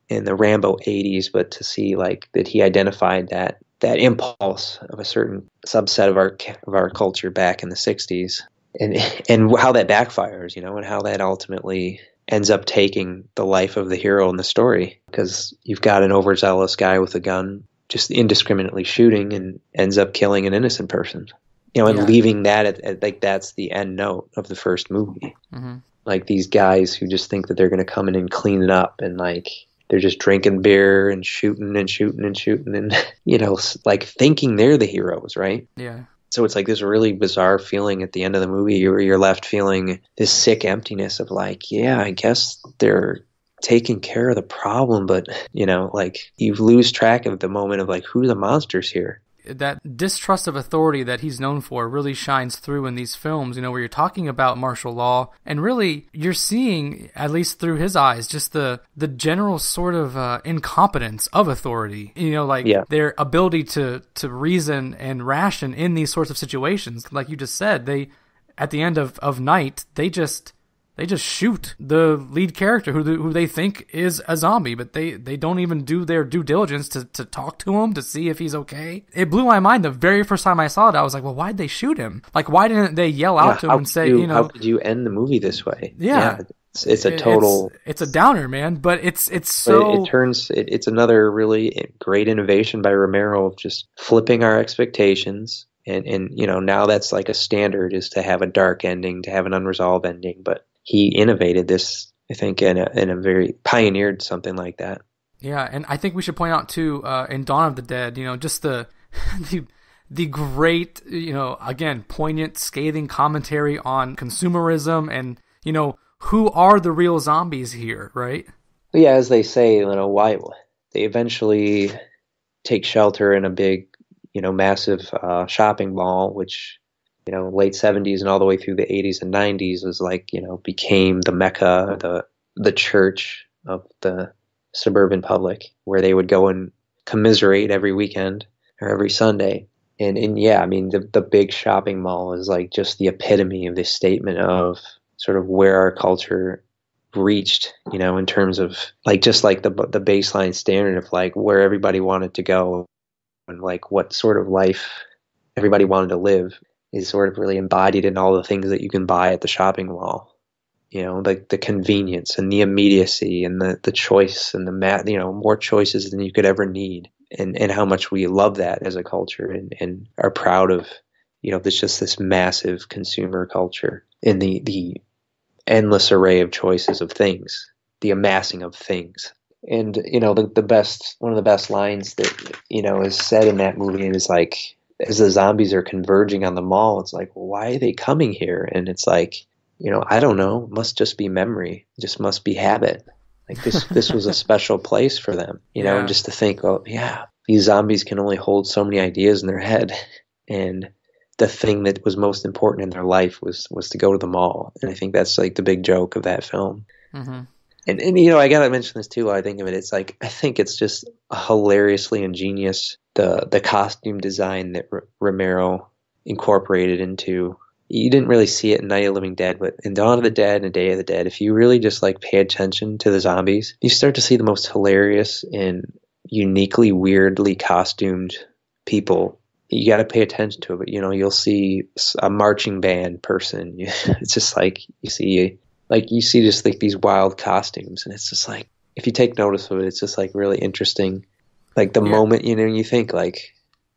in the Rambo eighties, but to see like that he identified that that impulse of a certain subset of our of our culture back in the sixties, and and how that backfires, you know, and how that ultimately ends up taking the life of the hero in the story, because you've got an overzealous guy with a gun just indiscriminately shooting and ends up killing an innocent person, you know, and Yeah. leaving that at, at like that's the end note of the first movie. Mm-hmm. Like these guys who just think that they're going to come in and clean it up, and like they're just drinking beer and shooting and shooting and shooting and, you know, s- like thinking they're the heroes, right? Yeah. So it's like this really bizarre feeling at the end of the movie where you're left feeling this sick emptiness of like, yeah, I guess they're taking care of the problem, but, you know, like you lose track of the moment of like, who are the monsters here? That distrust of authority that he's known for really shines through in these films, you know, where you're talking about martial law, and really you're seeing, at least through his eyes, just the the general sort of uh, incompetence of authority, you know, like Yeah. their ability to to reason and ration in these sorts of situations. Like you just said, they at the end of, of Night, they just they just shoot the lead character who who they think is a zombie, but they, they don't even do their due diligence to, to talk to him to see if he's okay. It blew my mind the very first time I saw it. I was like, well, why'd they shoot him? Like, why didn't they yell out Yeah, to how him and could say, you, you know, how could you end the movie this way? Yeah. it's, it's a it- total. It's, it's a downer, man. But it's it's But so it, it turns it, it's another really great innovation by Romero of just flipping our expectations, and and you know, now that's like a standard, is to have a dark ending, to have an unresolved ending. But he innovated this, I think, in a in a very pioneered something like that. Yeah, and I think we should point out too, uh, in Dawn of the Dead, you know, just the the the great, you know, again, poignant, scathing commentary on consumerism and, you know, who are the real zombies here, right? But yeah, as they say, you know, why they eventually take shelter in a big, you know, massive uh, shopping mall, which, you know, late seventies and all the way through the eighties and nineties was like, you know, became the mecca, the the church of the suburban public, where they would go and commiserate every weekend or every Sunday. And and yeah, I mean, the the big shopping mall is like just the epitome of this statement of sort of where our culture reached, you know, in terms of like just like the the baseline standard of like where everybody wanted to go and like what sort of life everybody wanted to live is sort of really embodied in all the things that you can buy at the shopping mall. You know, like the convenience and the immediacy and the, the choice and the mat, you know, more choices than you could ever need. And, and how much we love that as a culture, and, and are proud of, you know, there's just this massive consumer culture and the, the endless array of choices of things, the amassing of things. And, you know, the, the best, one of the best lines that, you know, is said in that movie is like, as the zombies are converging on the mall, it's like, well, why are they coming here? And it's like, you know, I don't know. It must just be memory. It just must be habit. Like this, this was a special place for them, you know, Yeah. and just to think, oh, yeah, these zombies can only hold so many ideas in their head. And the thing that was most important in their life was, was to go to the mall. And I think that's like the big joke of that film. Mm-hmm. And, and you know, I gotta mention this too while I think of it. It's like, I think it's just hilariously ingenious, the the costume design that R- Romero incorporated into. You didn't really see it in Night of the Living Dead, but in Dawn of the Dead and Day of the Dead, if you really just like pay attention to the zombies, you start to see the most hilarious and uniquely weirdly costumed people. You got to pay attention to it. But, you know, you'll see a marching band person. It's just like you see, like you see just like these wild costumes, and it's just like, if you take notice of it, it's just like really interesting. Like the Yeah. moment, you know, you think like,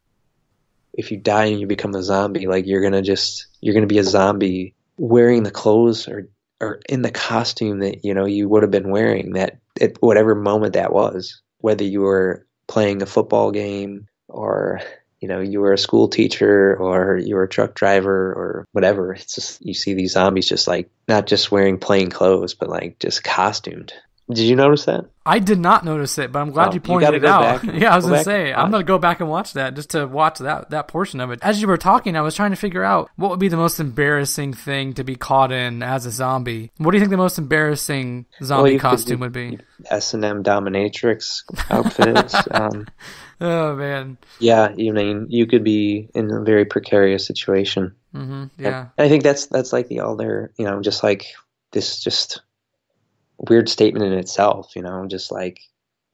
if you die and you become a zombie, like you're gonna just you're gonna be a zombie wearing the clothes or or in the costume that, you know, you would have been wearing that at whatever moment that was, whether you were playing a football game or, you know, you were a school teacher or you were a truck driver or whatever. It's just, you see these zombies just like not just wearing plain clothes, but like just costumed. Did you notice that? I did not notice it, but I'm glad Oh, you you pointed gotta it go out. back and- yeah, I was go gonna back say and I'm watch. gonna go back and watch that just to watch that that portion of it. As you were talking, I was trying to figure out what would be the most embarrassing thing to be caught in as a zombie. What do you think the most embarrassing zombie you could costume do would be? S and M dominatrix outfits. um, Oh man. yeah, you mean you could be in a very precarious situation. hmm Yeah. And I think that's that's like the other, you know, just like this just weird statement in itself, you know, just like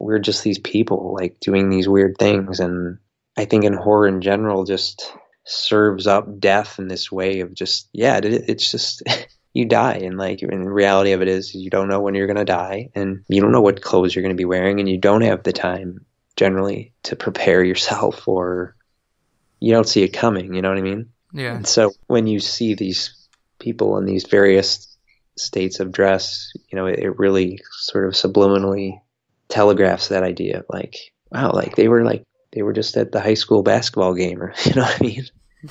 we're just these people like doing these weird things. And I think in horror in general just serves up death in this way of just, yeah, it, it's just, you die. And like, in the reality of it is you don't know when you're going to die, and you don't know what clothes you're going to be wearing, and you don't have the time generally to prepare yourself, or you don't see it coming. You know what I mean? Yeah. And so when you see these people in these various states of dress, you know, it, it really sort of subliminally telegraphs that idea. Like, wow, like they were like, they were just at the high school basketball game, or, you know what I mean?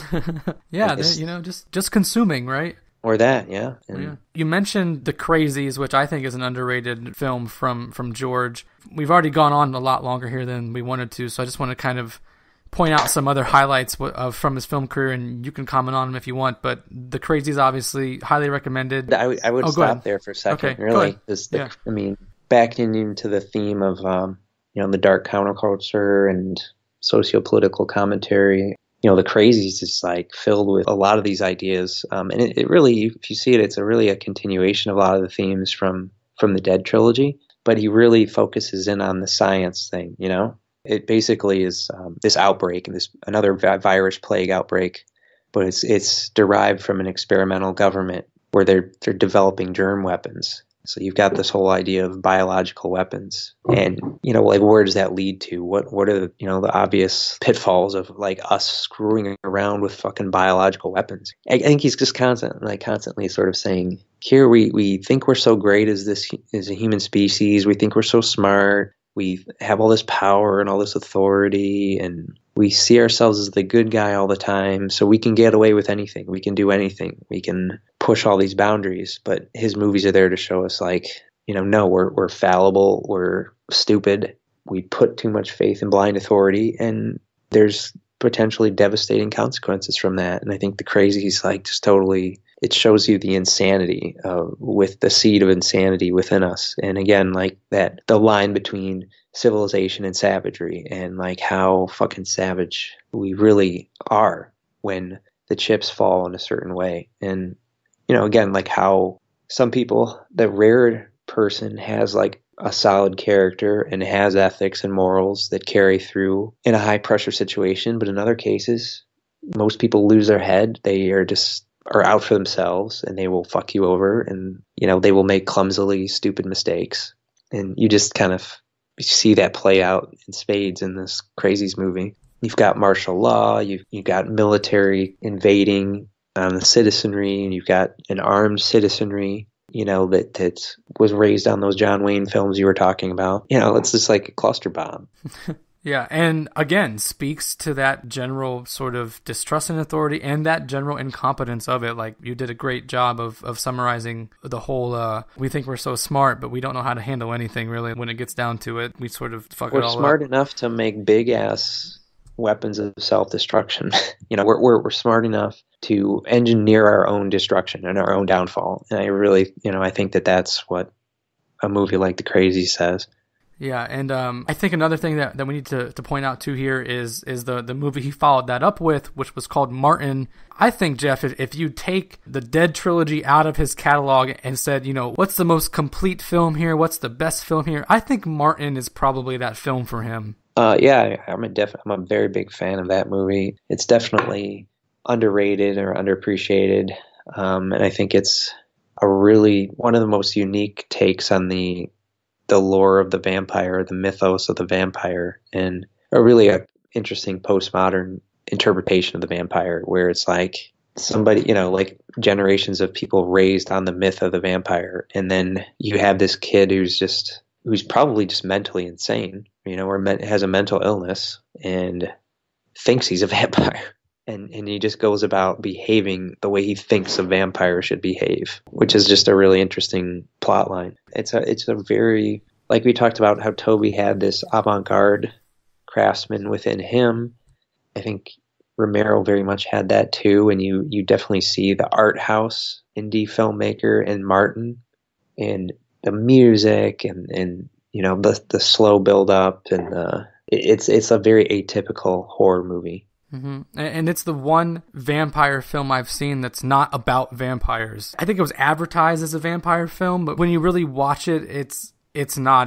Yeah. You know, just, just consuming, right? Or that, yeah. And yeah. You mentioned The Crazies, which I think is an underrated film from, from George. We've already gone on a lot longer here than we wanted to, so I just want to kind of point out some other highlights of, from his film career, and you can comment on them if you want, but The Crazies, obviously, highly recommended. I, I would oh, stop there for a second, okay, really. The, yeah. I mean, backing into the theme of, um, you know, the dark counterculture and socio-political commentary, you know, The Crazies is like filled with a lot of these ideas. Um, and it, it really, if you see it, it's a really a continuation of a lot of the themes from, from the Dead trilogy, but he really focuses in on the science thing, you know? It basically is um, this outbreak, and this another vi- virus plague outbreak, but it's it's derived from an experimental government where they're they're developing germ weapons. So you've got this whole idea of biological weapons, and you know, like, where does that lead to? What what are the, you know, the obvious pitfalls of like us screwing around with fucking biological weapons? I, I think he's just constant, like constantly sort of saying, here we we think we're so great as this as a human species. We think we're so smart. We have all this power and all this authority, and we see ourselves as the good guy all the time, so we can get away with anything. We can do anything. We can push all these boundaries. But his movies are there to show us, like, you know, no, we're we're fallible, we're stupid, we put too much faith in blind authority, and there's potentially devastating consequences from that. And I think The Crazies, like, just totally, it shows you the insanity uh, with the seed of insanity within us. And again, like that, the line between civilization and savagery, and like how fucking savage we really are when the chips fall in a certain way. And, you know, again, like how some people, the rare person has like a solid character and has ethics and morals that carry through in a high pressure situation. But in other cases, most people lose their head. They are just are out for themselves, and they will fuck you over, and, you know, they will make clumsily stupid mistakes. And you just kind of see that play out in spades in this Crazies movie. You've got martial law, you've, you've got military invading on the citizenry, and you've got an armed citizenry, you know, that, that was raised on those John Wayne films you were talking about. You know, it's just like a cluster bomb. Yeah, and again, speaks to that general sort of distrust in authority and that general incompetence of it. Like, you did a great job of, of summarizing the whole, uh, we think we're so smart, but we don't know how to handle anything, really. When it gets down to it, we sort of fuck we're it all up. We're smart enough to make big-ass weapons of self-destruction. you know, we're, we're we're smart enough to engineer our own destruction and our own downfall. And I really, you know, I think that that's what a movie like The Crazies says. Yeah, and um, I think another thing that, that we need to, to point out too here is is the, the movie he followed that up with, which was called Martin. I think, Jeff, if, if you take the Dead trilogy out of his catalog and said, you know, what's the most complete film here? What's the best film here? I think Martin is probably that film for him. Uh, yeah, I'm a def- I'm a very big fan of that movie. It's definitely underrated or underappreciated, um, and I think it's a really one of the most unique takes on the the lore of the vampire, the mythos of the vampire, and a really a interesting postmodern interpretation of the vampire, where it's like somebody, you know, like generations of people raised on the myth of the vampire, and then you have this kid who's just who's probably just mentally insane, you know, or men- has a mental illness and thinks he's a vampire. And and he just goes about behaving the way he thinks a vampire should behave, which is just a really interesting plot line. It's a it's a very, like we talked about how Toby had this avant-garde craftsman within him. I think Romero very much had that too, and you you definitely see the art house indie filmmaker in Martin, and the music and, and you know the the slow build up, and the, it's it's a very atypical horror movie. Mm-hmm. And it's the one vampire film I've seen that's not about vampires. I think it was advertised as a vampire film, but when you really watch it, it's it's not. It,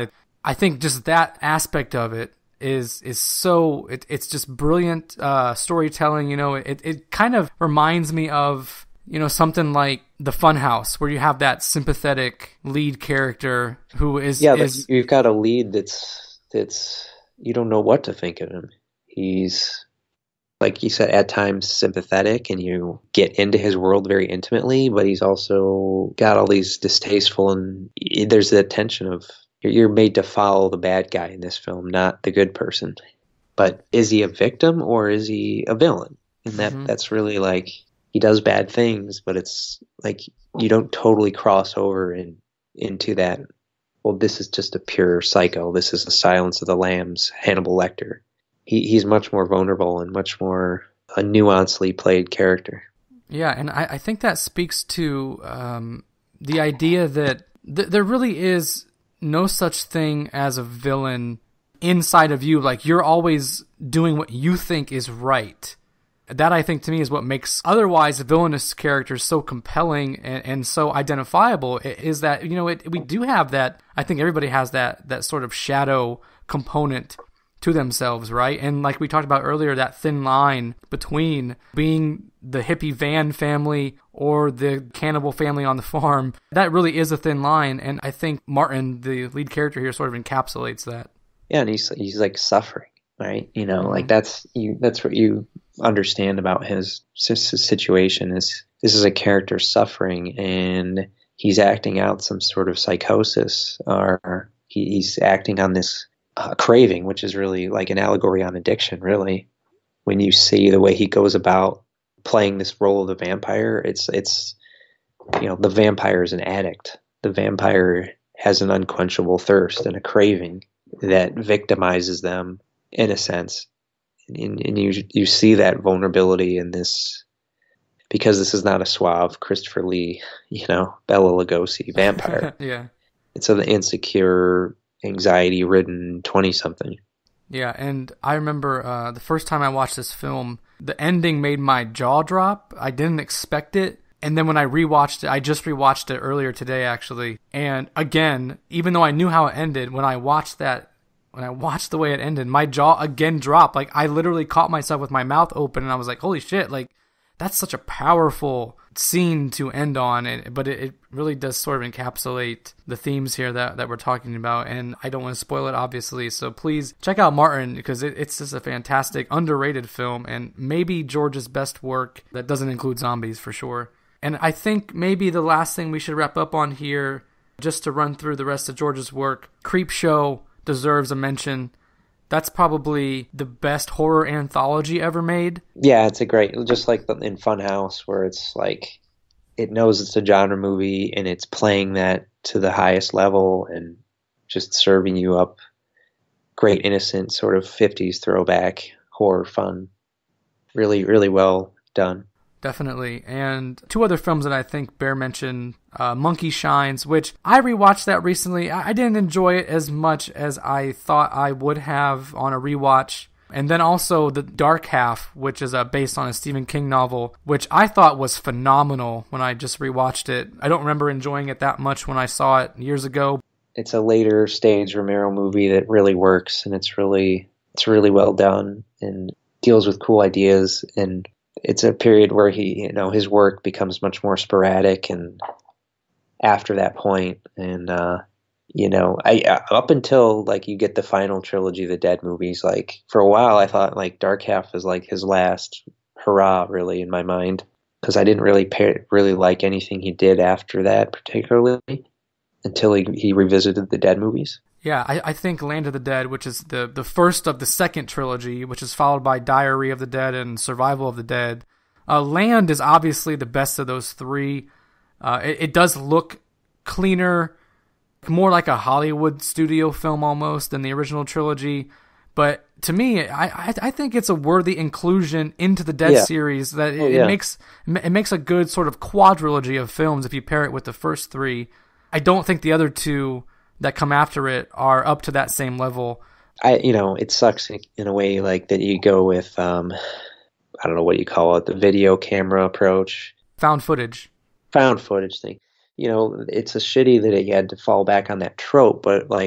I think just that aspect of it is is so it, it's just brilliant uh, storytelling. You know, it it kind of reminds me of, you know, something like The Funhouse, where you have that sympathetic lead character who is yeah, is, but you've got a lead that's that's you don't know what to think of him. He's, like you said, at times sympathetic, and you get into his world very intimately, but he's also got all these distasteful, and there's the tension of you're made to follow the bad guy in this film, not the good person. But is he a victim or is he a villain? And that Mm-hmm. that's really like, he does bad things, but it's like you don't totally cross over in, into that, well, this is just a pure psycho. This is the Silence of the Lambs, Hannibal Lecter. He He's much more vulnerable and much more a nuancedly played character. Yeah, and I, I think that speaks to um, the idea that th- there really is no such thing as a villain inside of you. Like, you're always doing what you think is right. That, I think, to me, is what makes otherwise villainous characters so compelling and, and so identifiable, is that, you know, it, we do have that, I think everybody has that, that sort of shadow component to themselves, right? And like we talked about earlier, that thin line between being the hippie van family or the cannibal family on the farm, that really is a thin line. And I think Martin, the lead character here, sort of encapsulates that. Yeah, and he's he's like suffering, right? You know, Mm-hmm. like that's you. That's what you understand about his, his situation is this is a character suffering, and he's acting out some sort of psychosis, or he, he's acting on this uh, craving, which is really like an allegory on addiction. Really, when you see the way he goes about playing this role of the vampire, it's it's you know, the vampire is an addict. The vampire has an unquenchable thirst and a craving that victimizes them in a sense. And, and you you see that vulnerability in this, because this is not a suave Christopher Lee, you know, Bela Lugosi vampire. Yeah. It's an insecure, anxiety-ridden twenty-something. Yeah, and I remember uh, the first time I watched this film, the ending made my jaw drop. I didn't expect it. And then when I rewatched it, I just rewatched it earlier today, actually. And again, even though I knew how it ended, when I watched that, when I watched the way it ended, my jaw again dropped. Like, I literally caught myself with my mouth open, and I was like, holy shit, like, that's such a powerful scene to end on. And, but it, it really does sort of encapsulate the themes here that, that we're talking about. And I don't want to spoil it, obviously. So please check out Martin, because it, it's just a fantastic, underrated film, and maybe George's best work that doesn't include zombies, for sure. And I think maybe the last thing we should wrap up on here, just to run through the rest of George's work, Creepshow deserves a mention. That's probably the best horror anthology ever made. Yeah, it's a great, just like in Funhouse, where it's like, it knows it's a genre movie and it's playing that to the highest level and just serving you up great, innocent, sort of fifties throwback horror fun. Really, really well done. Definitely. And two other films that I think bear mention, uh, Monkey Shines, which I rewatched that recently. I didn't enjoy it as much as I thought I would have on a rewatch. And then also The Dark Half, which is uh, based on a Stephen King novel, which I thought was phenomenal when I just rewatched it. I don't remember enjoying it that much when I saw it years ago. It's a later stage Romero movie that really works, and it's really it's really well done and deals with cool ideas. And it's a period where he, you know, his work becomes much more sporadic, and after that point, and uh, you know, I up until like you get the final trilogy of the Dead movies, like for a while I thought like Dark Half was like his last hurrah, really, in my mind, because I didn't really pay, really like anything he did after that, particularly until he he revisited the Dead movies. Yeah, I, I think Land of the Dead, which is the, the first of the second trilogy, which is followed by Diary of the Dead and Survival of the Dead. Uh, Land is obviously the best of those three. Uh, it, it does look cleaner, more like a Hollywood studio film almost than the original trilogy. But to me, I I, I think it's a worthy inclusion into the Dead Yeah. series. That it, Oh, yeah. it makes it makes a good sort of quadrilogy of films if you pair it with the first three. I don't think the other two that come after it are up to that same level. I, you know, it sucks in, in a way like that you go with, um, I don't know what you call it, the video camera approach, Found footage. found footage thing. You know, it's a shitty that he had to fall back on that trope, but like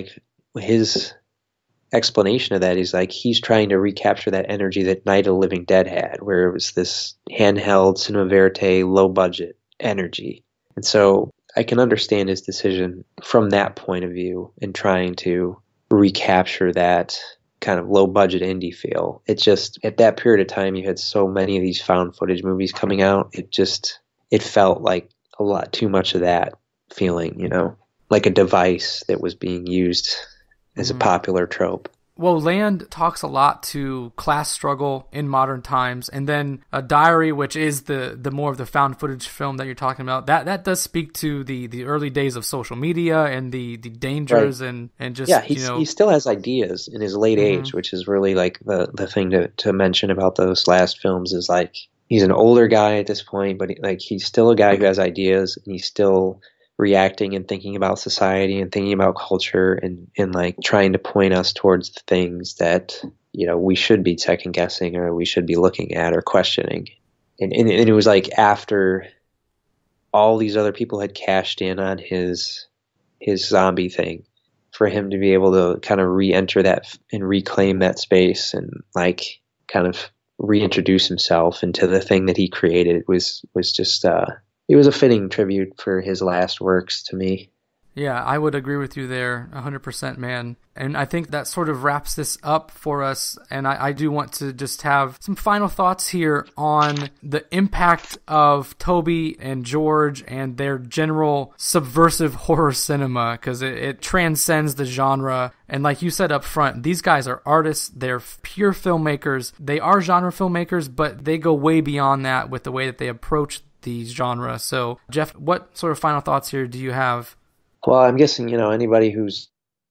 his explanation of that is like he's trying to recapture that energy that Night of the Living Dead had, where it was this handheld, cinema verite, low budget energy. And so I can understand his decision from that point of view in trying to recapture that kind of low budget indie feel. It just, at that period of time, you had so many of these found footage movies coming out. It just, it felt like a lot too much of that feeling, you know, like a device that was being used as a popular trope. Well, Land talks a lot to class struggle in modern times, and then A Diary, which is the the more of the found footage film that you're talking about, that that does speak to the, the early days of social media and the, the dangers, right. and, and just, yeah, he's, you know... he still has ideas in his late mm-hmm. age, which is really like the, the thing to, to mention about those last films is like, he's an older guy at this point, but like he's still a guy who has ideas, and he's still reacting and thinking about society and thinking about culture and, and like trying to point us towards the things that, you know, we should be second guessing or we should be looking at or questioning. And, and, and it was like after all these other people had cashed in on his, his zombie thing, for him to be able to kind of re-enter that and reclaim that space and like kind of reintroduce himself into the thing that he created was, was just, uh, it was a fitting tribute for his last works to me. Yeah, I would agree with you there, one hundred percent, man. And I think that sort of wraps this up for us. And I, I do want to just have some final thoughts here on the impact of Tobe and George and their general subversive horror cinema, because it, it transcends the genre. And like you said up front, these guys are artists. They're pure filmmakers. They are genre filmmakers, but they go way beyond that with the way that they approach these genres. So, Jeff, what sort of final thoughts here do you have? Well, I'm guessing, you know, anybody who's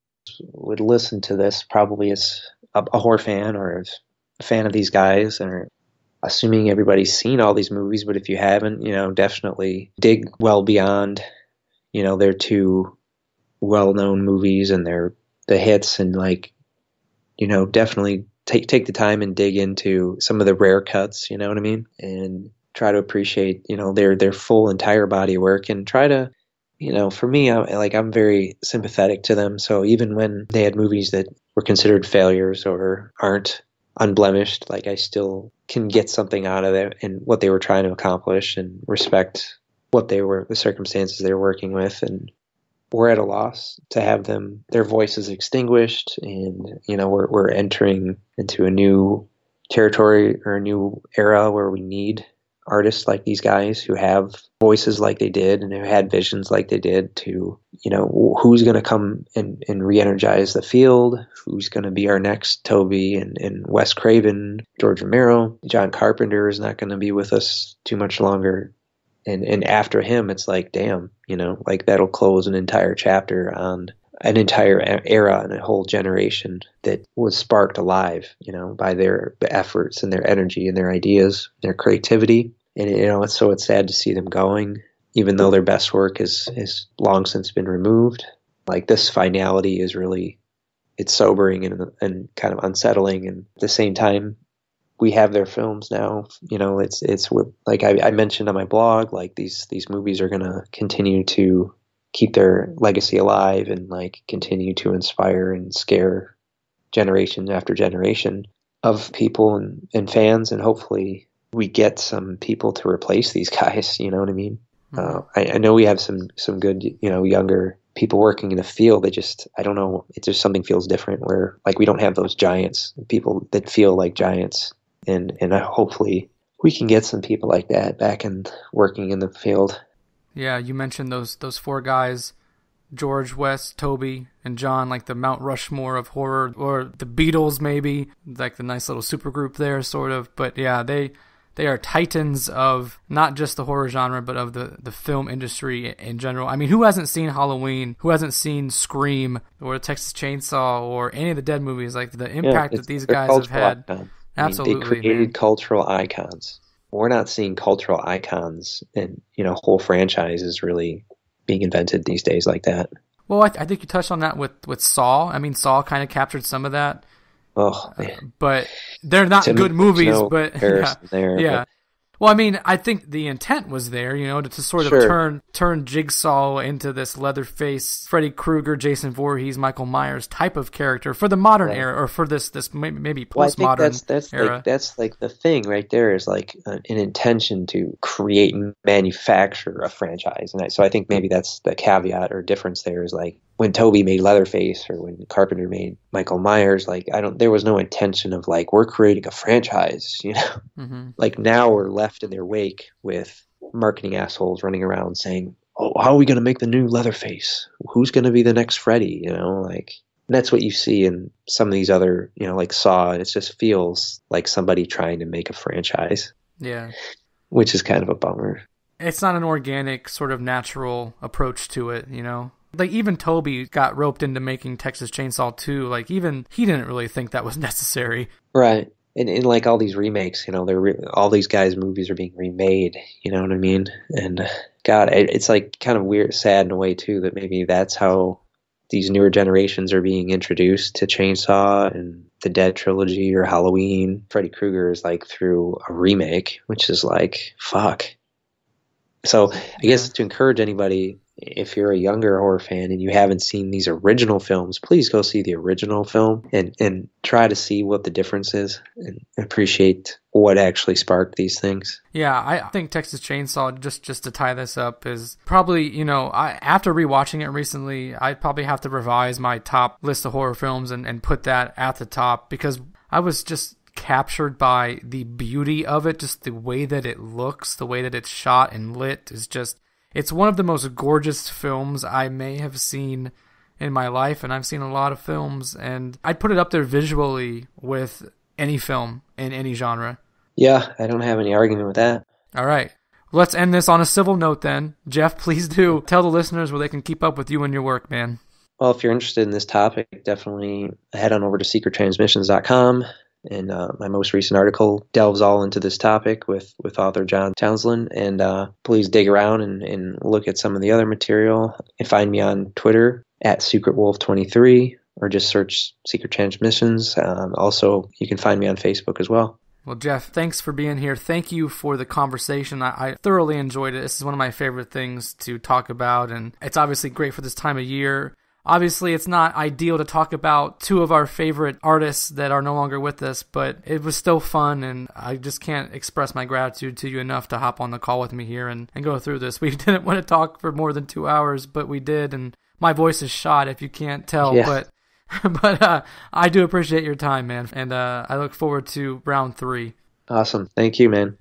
would listen to this probably is a, a horror fan or a fan of these guys, and assuming everybody's seen all these movies. But if you haven't, you know, definitely dig well beyond, you know, their two well-known movies and their the hits, and like, you know, definitely take take the time and dig into some of the rare cuts. You know what I mean? And try to appreciate, you know, their their full entire body of work, and try to, you know, for me, I, like I'm very sympathetic to them. So even when they had movies that were considered failures or aren't unblemished, like I still can get something out of it and what they were trying to accomplish, and respect what they were, the circumstances they were working with. And we're at a loss to have them, their voices extinguished, and, you know, we're we're entering into a new territory or a new era where we need artists like these guys who have voices like they did and who had visions like they did to, you know, who's going to come and, and re-energize the field, who's going to be our next Tobe and, and Wes Craven, George Romero. John Carpenter is not going to be with us too much longer. And and after him, it's like, damn, you know, like that'll close an entire chapter on an entire era and a whole generation that was sparked alive, you know, by their efforts and their energy and their ideas, their creativity. And, you know, it's so it's sad to see them going, even though their best work is, is long since been removed. Like, this finality is really, it's sobering and, and kind of unsettling. And at the same time, we have their films now. You know, it's, it's with, like I, I mentioned on my blog, like these, these movies are going to continue to keep their legacy alive and like continue to inspire and scare generation after generation of people and, and fans. And hopefully we get some people to replace these guys. You know what I mean? Mm-hmm. Uh, I, I know we have some, some good, you know, younger people working in the field. They just, I don't know, it just something feels different where like we don't have those giants, people that feel like giants. And, and I, hopefully we can get some people like that back and working in the field. Yeah, you mentioned those those four guys, George, Wes, Tobe, and John, like the Mount Rushmore of horror, or the Beatles maybe, like the nice little supergroup there, sort of. But yeah, they they are titans of not just the horror genre, but of the, the film industry in general. I mean, who hasn't seen Halloween? Who hasn't seen Scream or Texas Chainsaw or any of the Dead movies? Like the impact yeah, that these guys have had. Icon. Absolutely, I mean, they created man. cultural icons. We're not seeing cultural icons and, you know, whole franchises really being invented these days like that. Well, I, th- I think you touched on that with, with Saw. I mean, Saw kind of captured some of that. Oh, uh, but they're not to good me, movies. no but yeah, there, yeah. But. Well, I mean, I think the intent was there, you know, to, to sort of Sure. turn turn Jigsaw into this Leatherface, Freddy Krueger, Jason Voorhees, Michael Myers type of character for the modern Right. era, or for this this may- maybe Well, I think postmodern that's that's era. like that's like the thing right there is like an, an intention to create and manufacture a franchise, and I, so I think maybe that's the caveat or difference there is like when Toby made Leatherface or when Carpenter made Michael Myers, like I don't there was no intention of like we're creating a franchise, you know. hmm Like now we're left in their wake with marketing assholes running around saying, "Oh, how are we going to make the new Leatherface? Who's going to be the next Freddy?" You know, like and that's what you see in some of these other, you know, like Saw. It just feels like somebody trying to make a franchise, Yeah. which is kind of a bummer. It's not an organic, sort of natural approach to it, you know? Like, even Toby got roped into making Texas Chainsaw two. Like, even he didn't really think that was necessary. Right. And, and like all these remakes, you know, they're re- all these guys' movies are being remade. You know what I mean? And God, it, it's like kind of weird, sad in a way too that maybe that's how these newer generations are being introduced to Chainsaw and the Dead trilogy or Halloween. Freddy Krueger is like through a remake, which is like fuck. So I guess Yeah. to encourage anybody, if you're a younger horror fan and you haven't seen these original films, please go see the original film and, and try to see what the difference is and appreciate what actually sparked these things. Yeah, I think Texas Chainsaw, just just to tie this up, is probably, you know, I after rewatching it recently, I'd probably have to revise my top list of horror films and, and put that at the top because I was just captured by the beauty of it, just the way that it looks, the way that it's shot and lit is just, it's one of the most gorgeous films I may have seen in my life, and I've seen a lot of films, and I'd put it up there visually with any film in any genre. Yeah, I don't have any argument with that. All right. Let's end this on a civil note then. Jeff, please do tell the listeners where they can keep up with you and your work, man. Well, if you're interested in this topic, definitely head on over to secret transmissions dot com. And uh, my most recent article delves all into this topic with, with author John Townsend. And uh, please dig around and, and look at some of the other material. And find me on Twitter at secret wolf twenty-three or just search Secret Transmissions. Um, also, you can find me on Facebook as well. Well, Jeff, thanks for being here. Thank you for the conversation. I, I thoroughly enjoyed it. This is one of my favorite things to talk about, and it's obviously great for this time of year. Obviously, it's not ideal to talk about two of our favorite artists that are no longer with us, but it was still fun, and I just can't express my gratitude to you enough to hop on the call with me here and, and go through this. We didn't want to talk for more than two hours, but we did, and my voice is shot if you can't tell, Yeah. but but uh, I do appreciate your time, man, and uh, I look forward to round three. Awesome. Thank you, man.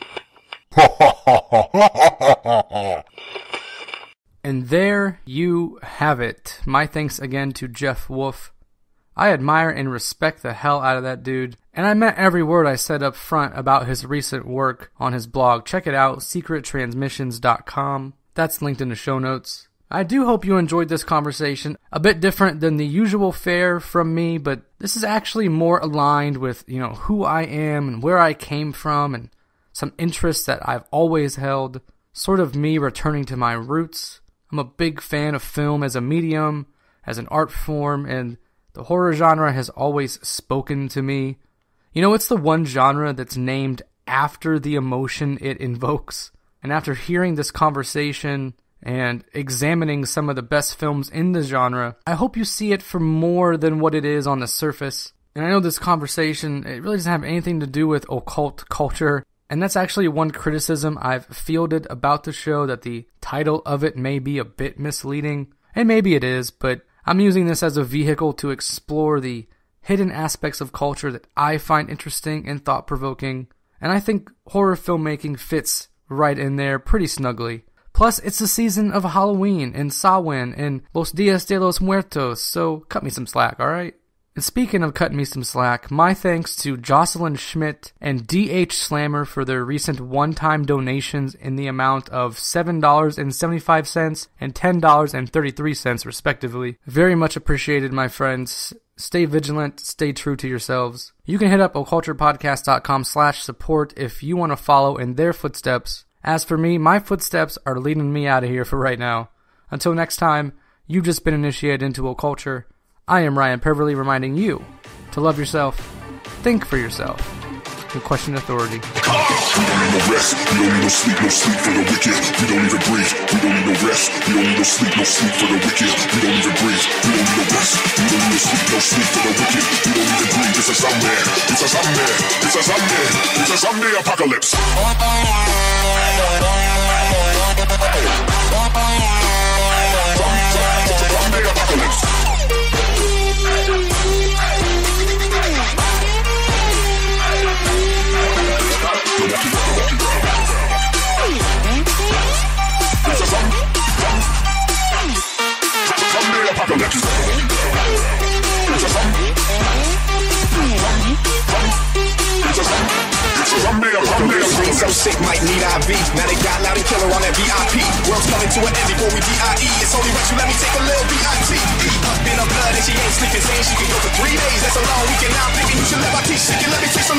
And there you have it. My thanks again to Jeff Wolf. I admire and respect the hell out of that dude, and I meant every word I said up front about his recent work on his blog. Check it out, secret transmissions dot com. That's linked in the show notes. I do hope you enjoyed this conversation. A bit different than the usual fare from me, but this is actually more aligned with, you know, who I am and where I came from and some interests that I've always held. Sort of me returning to my roots. I'm a big fan of film as a medium, as an art form, and the horror genre has always spoken to me. You know, it's the one genre that's named after the emotion it invokes. And after hearing this conversation and examining some of the best films in the genre, I hope you see it for more than what it is on the surface. And I know this conversation, it really doesn't have anything to do with occult culture. And that's actually one criticism I've fielded about the show, that the title of it may be a bit misleading. And maybe it is, but I'm using this as a vehicle to explore the hidden aspects of culture that I find interesting and thought-provoking. And I think horror filmmaking fits right in there pretty snugly. Plus, it's the season of Halloween and Samhain and Los Dias de los Muertos, so cut me some slack, alright? And speaking of cutting me some slack, my thanks to Jocelyn Schmidt and D H Slammer for their recent one-time donations in the amount of seven dollars and seventy-five cents and ten dollars and thirty-three cents respectively. Very much appreciated, my friends. Stay vigilant, stay true to yourselves. You can hit up occulturepodcast.com slash support if you want to follow in their footsteps. As for me, my footsteps are leading me out of here for right now. Until next time, you've just been initiated into Occulture. I am Ryan Peverly reminding you to love yourself, think for yourself, and question authority. We don't need no rest, we don't need no sleep, no sleep for the wicked. We don't even breathe, we don't need no rest, we don't need no sleep, no sleep for the wicked. We don't even breathe, we don't need no rest, we don't need no sleep, no sleep for the wicked. We don't even breathe, it's a zombie, it's a zombie, it's a zombie, it's a zombie apocalypse. Zombie apocalypse. So sick, might need I V. Now they got loud and killer on that V I P. World's coming to an end before we D I E. It's only right you let me take a little B I T. Up in her blood and she ain't sleeping, saying she can go for three days. That's a long weekend. Now I'm thinking you should let my teeth shake and let me take some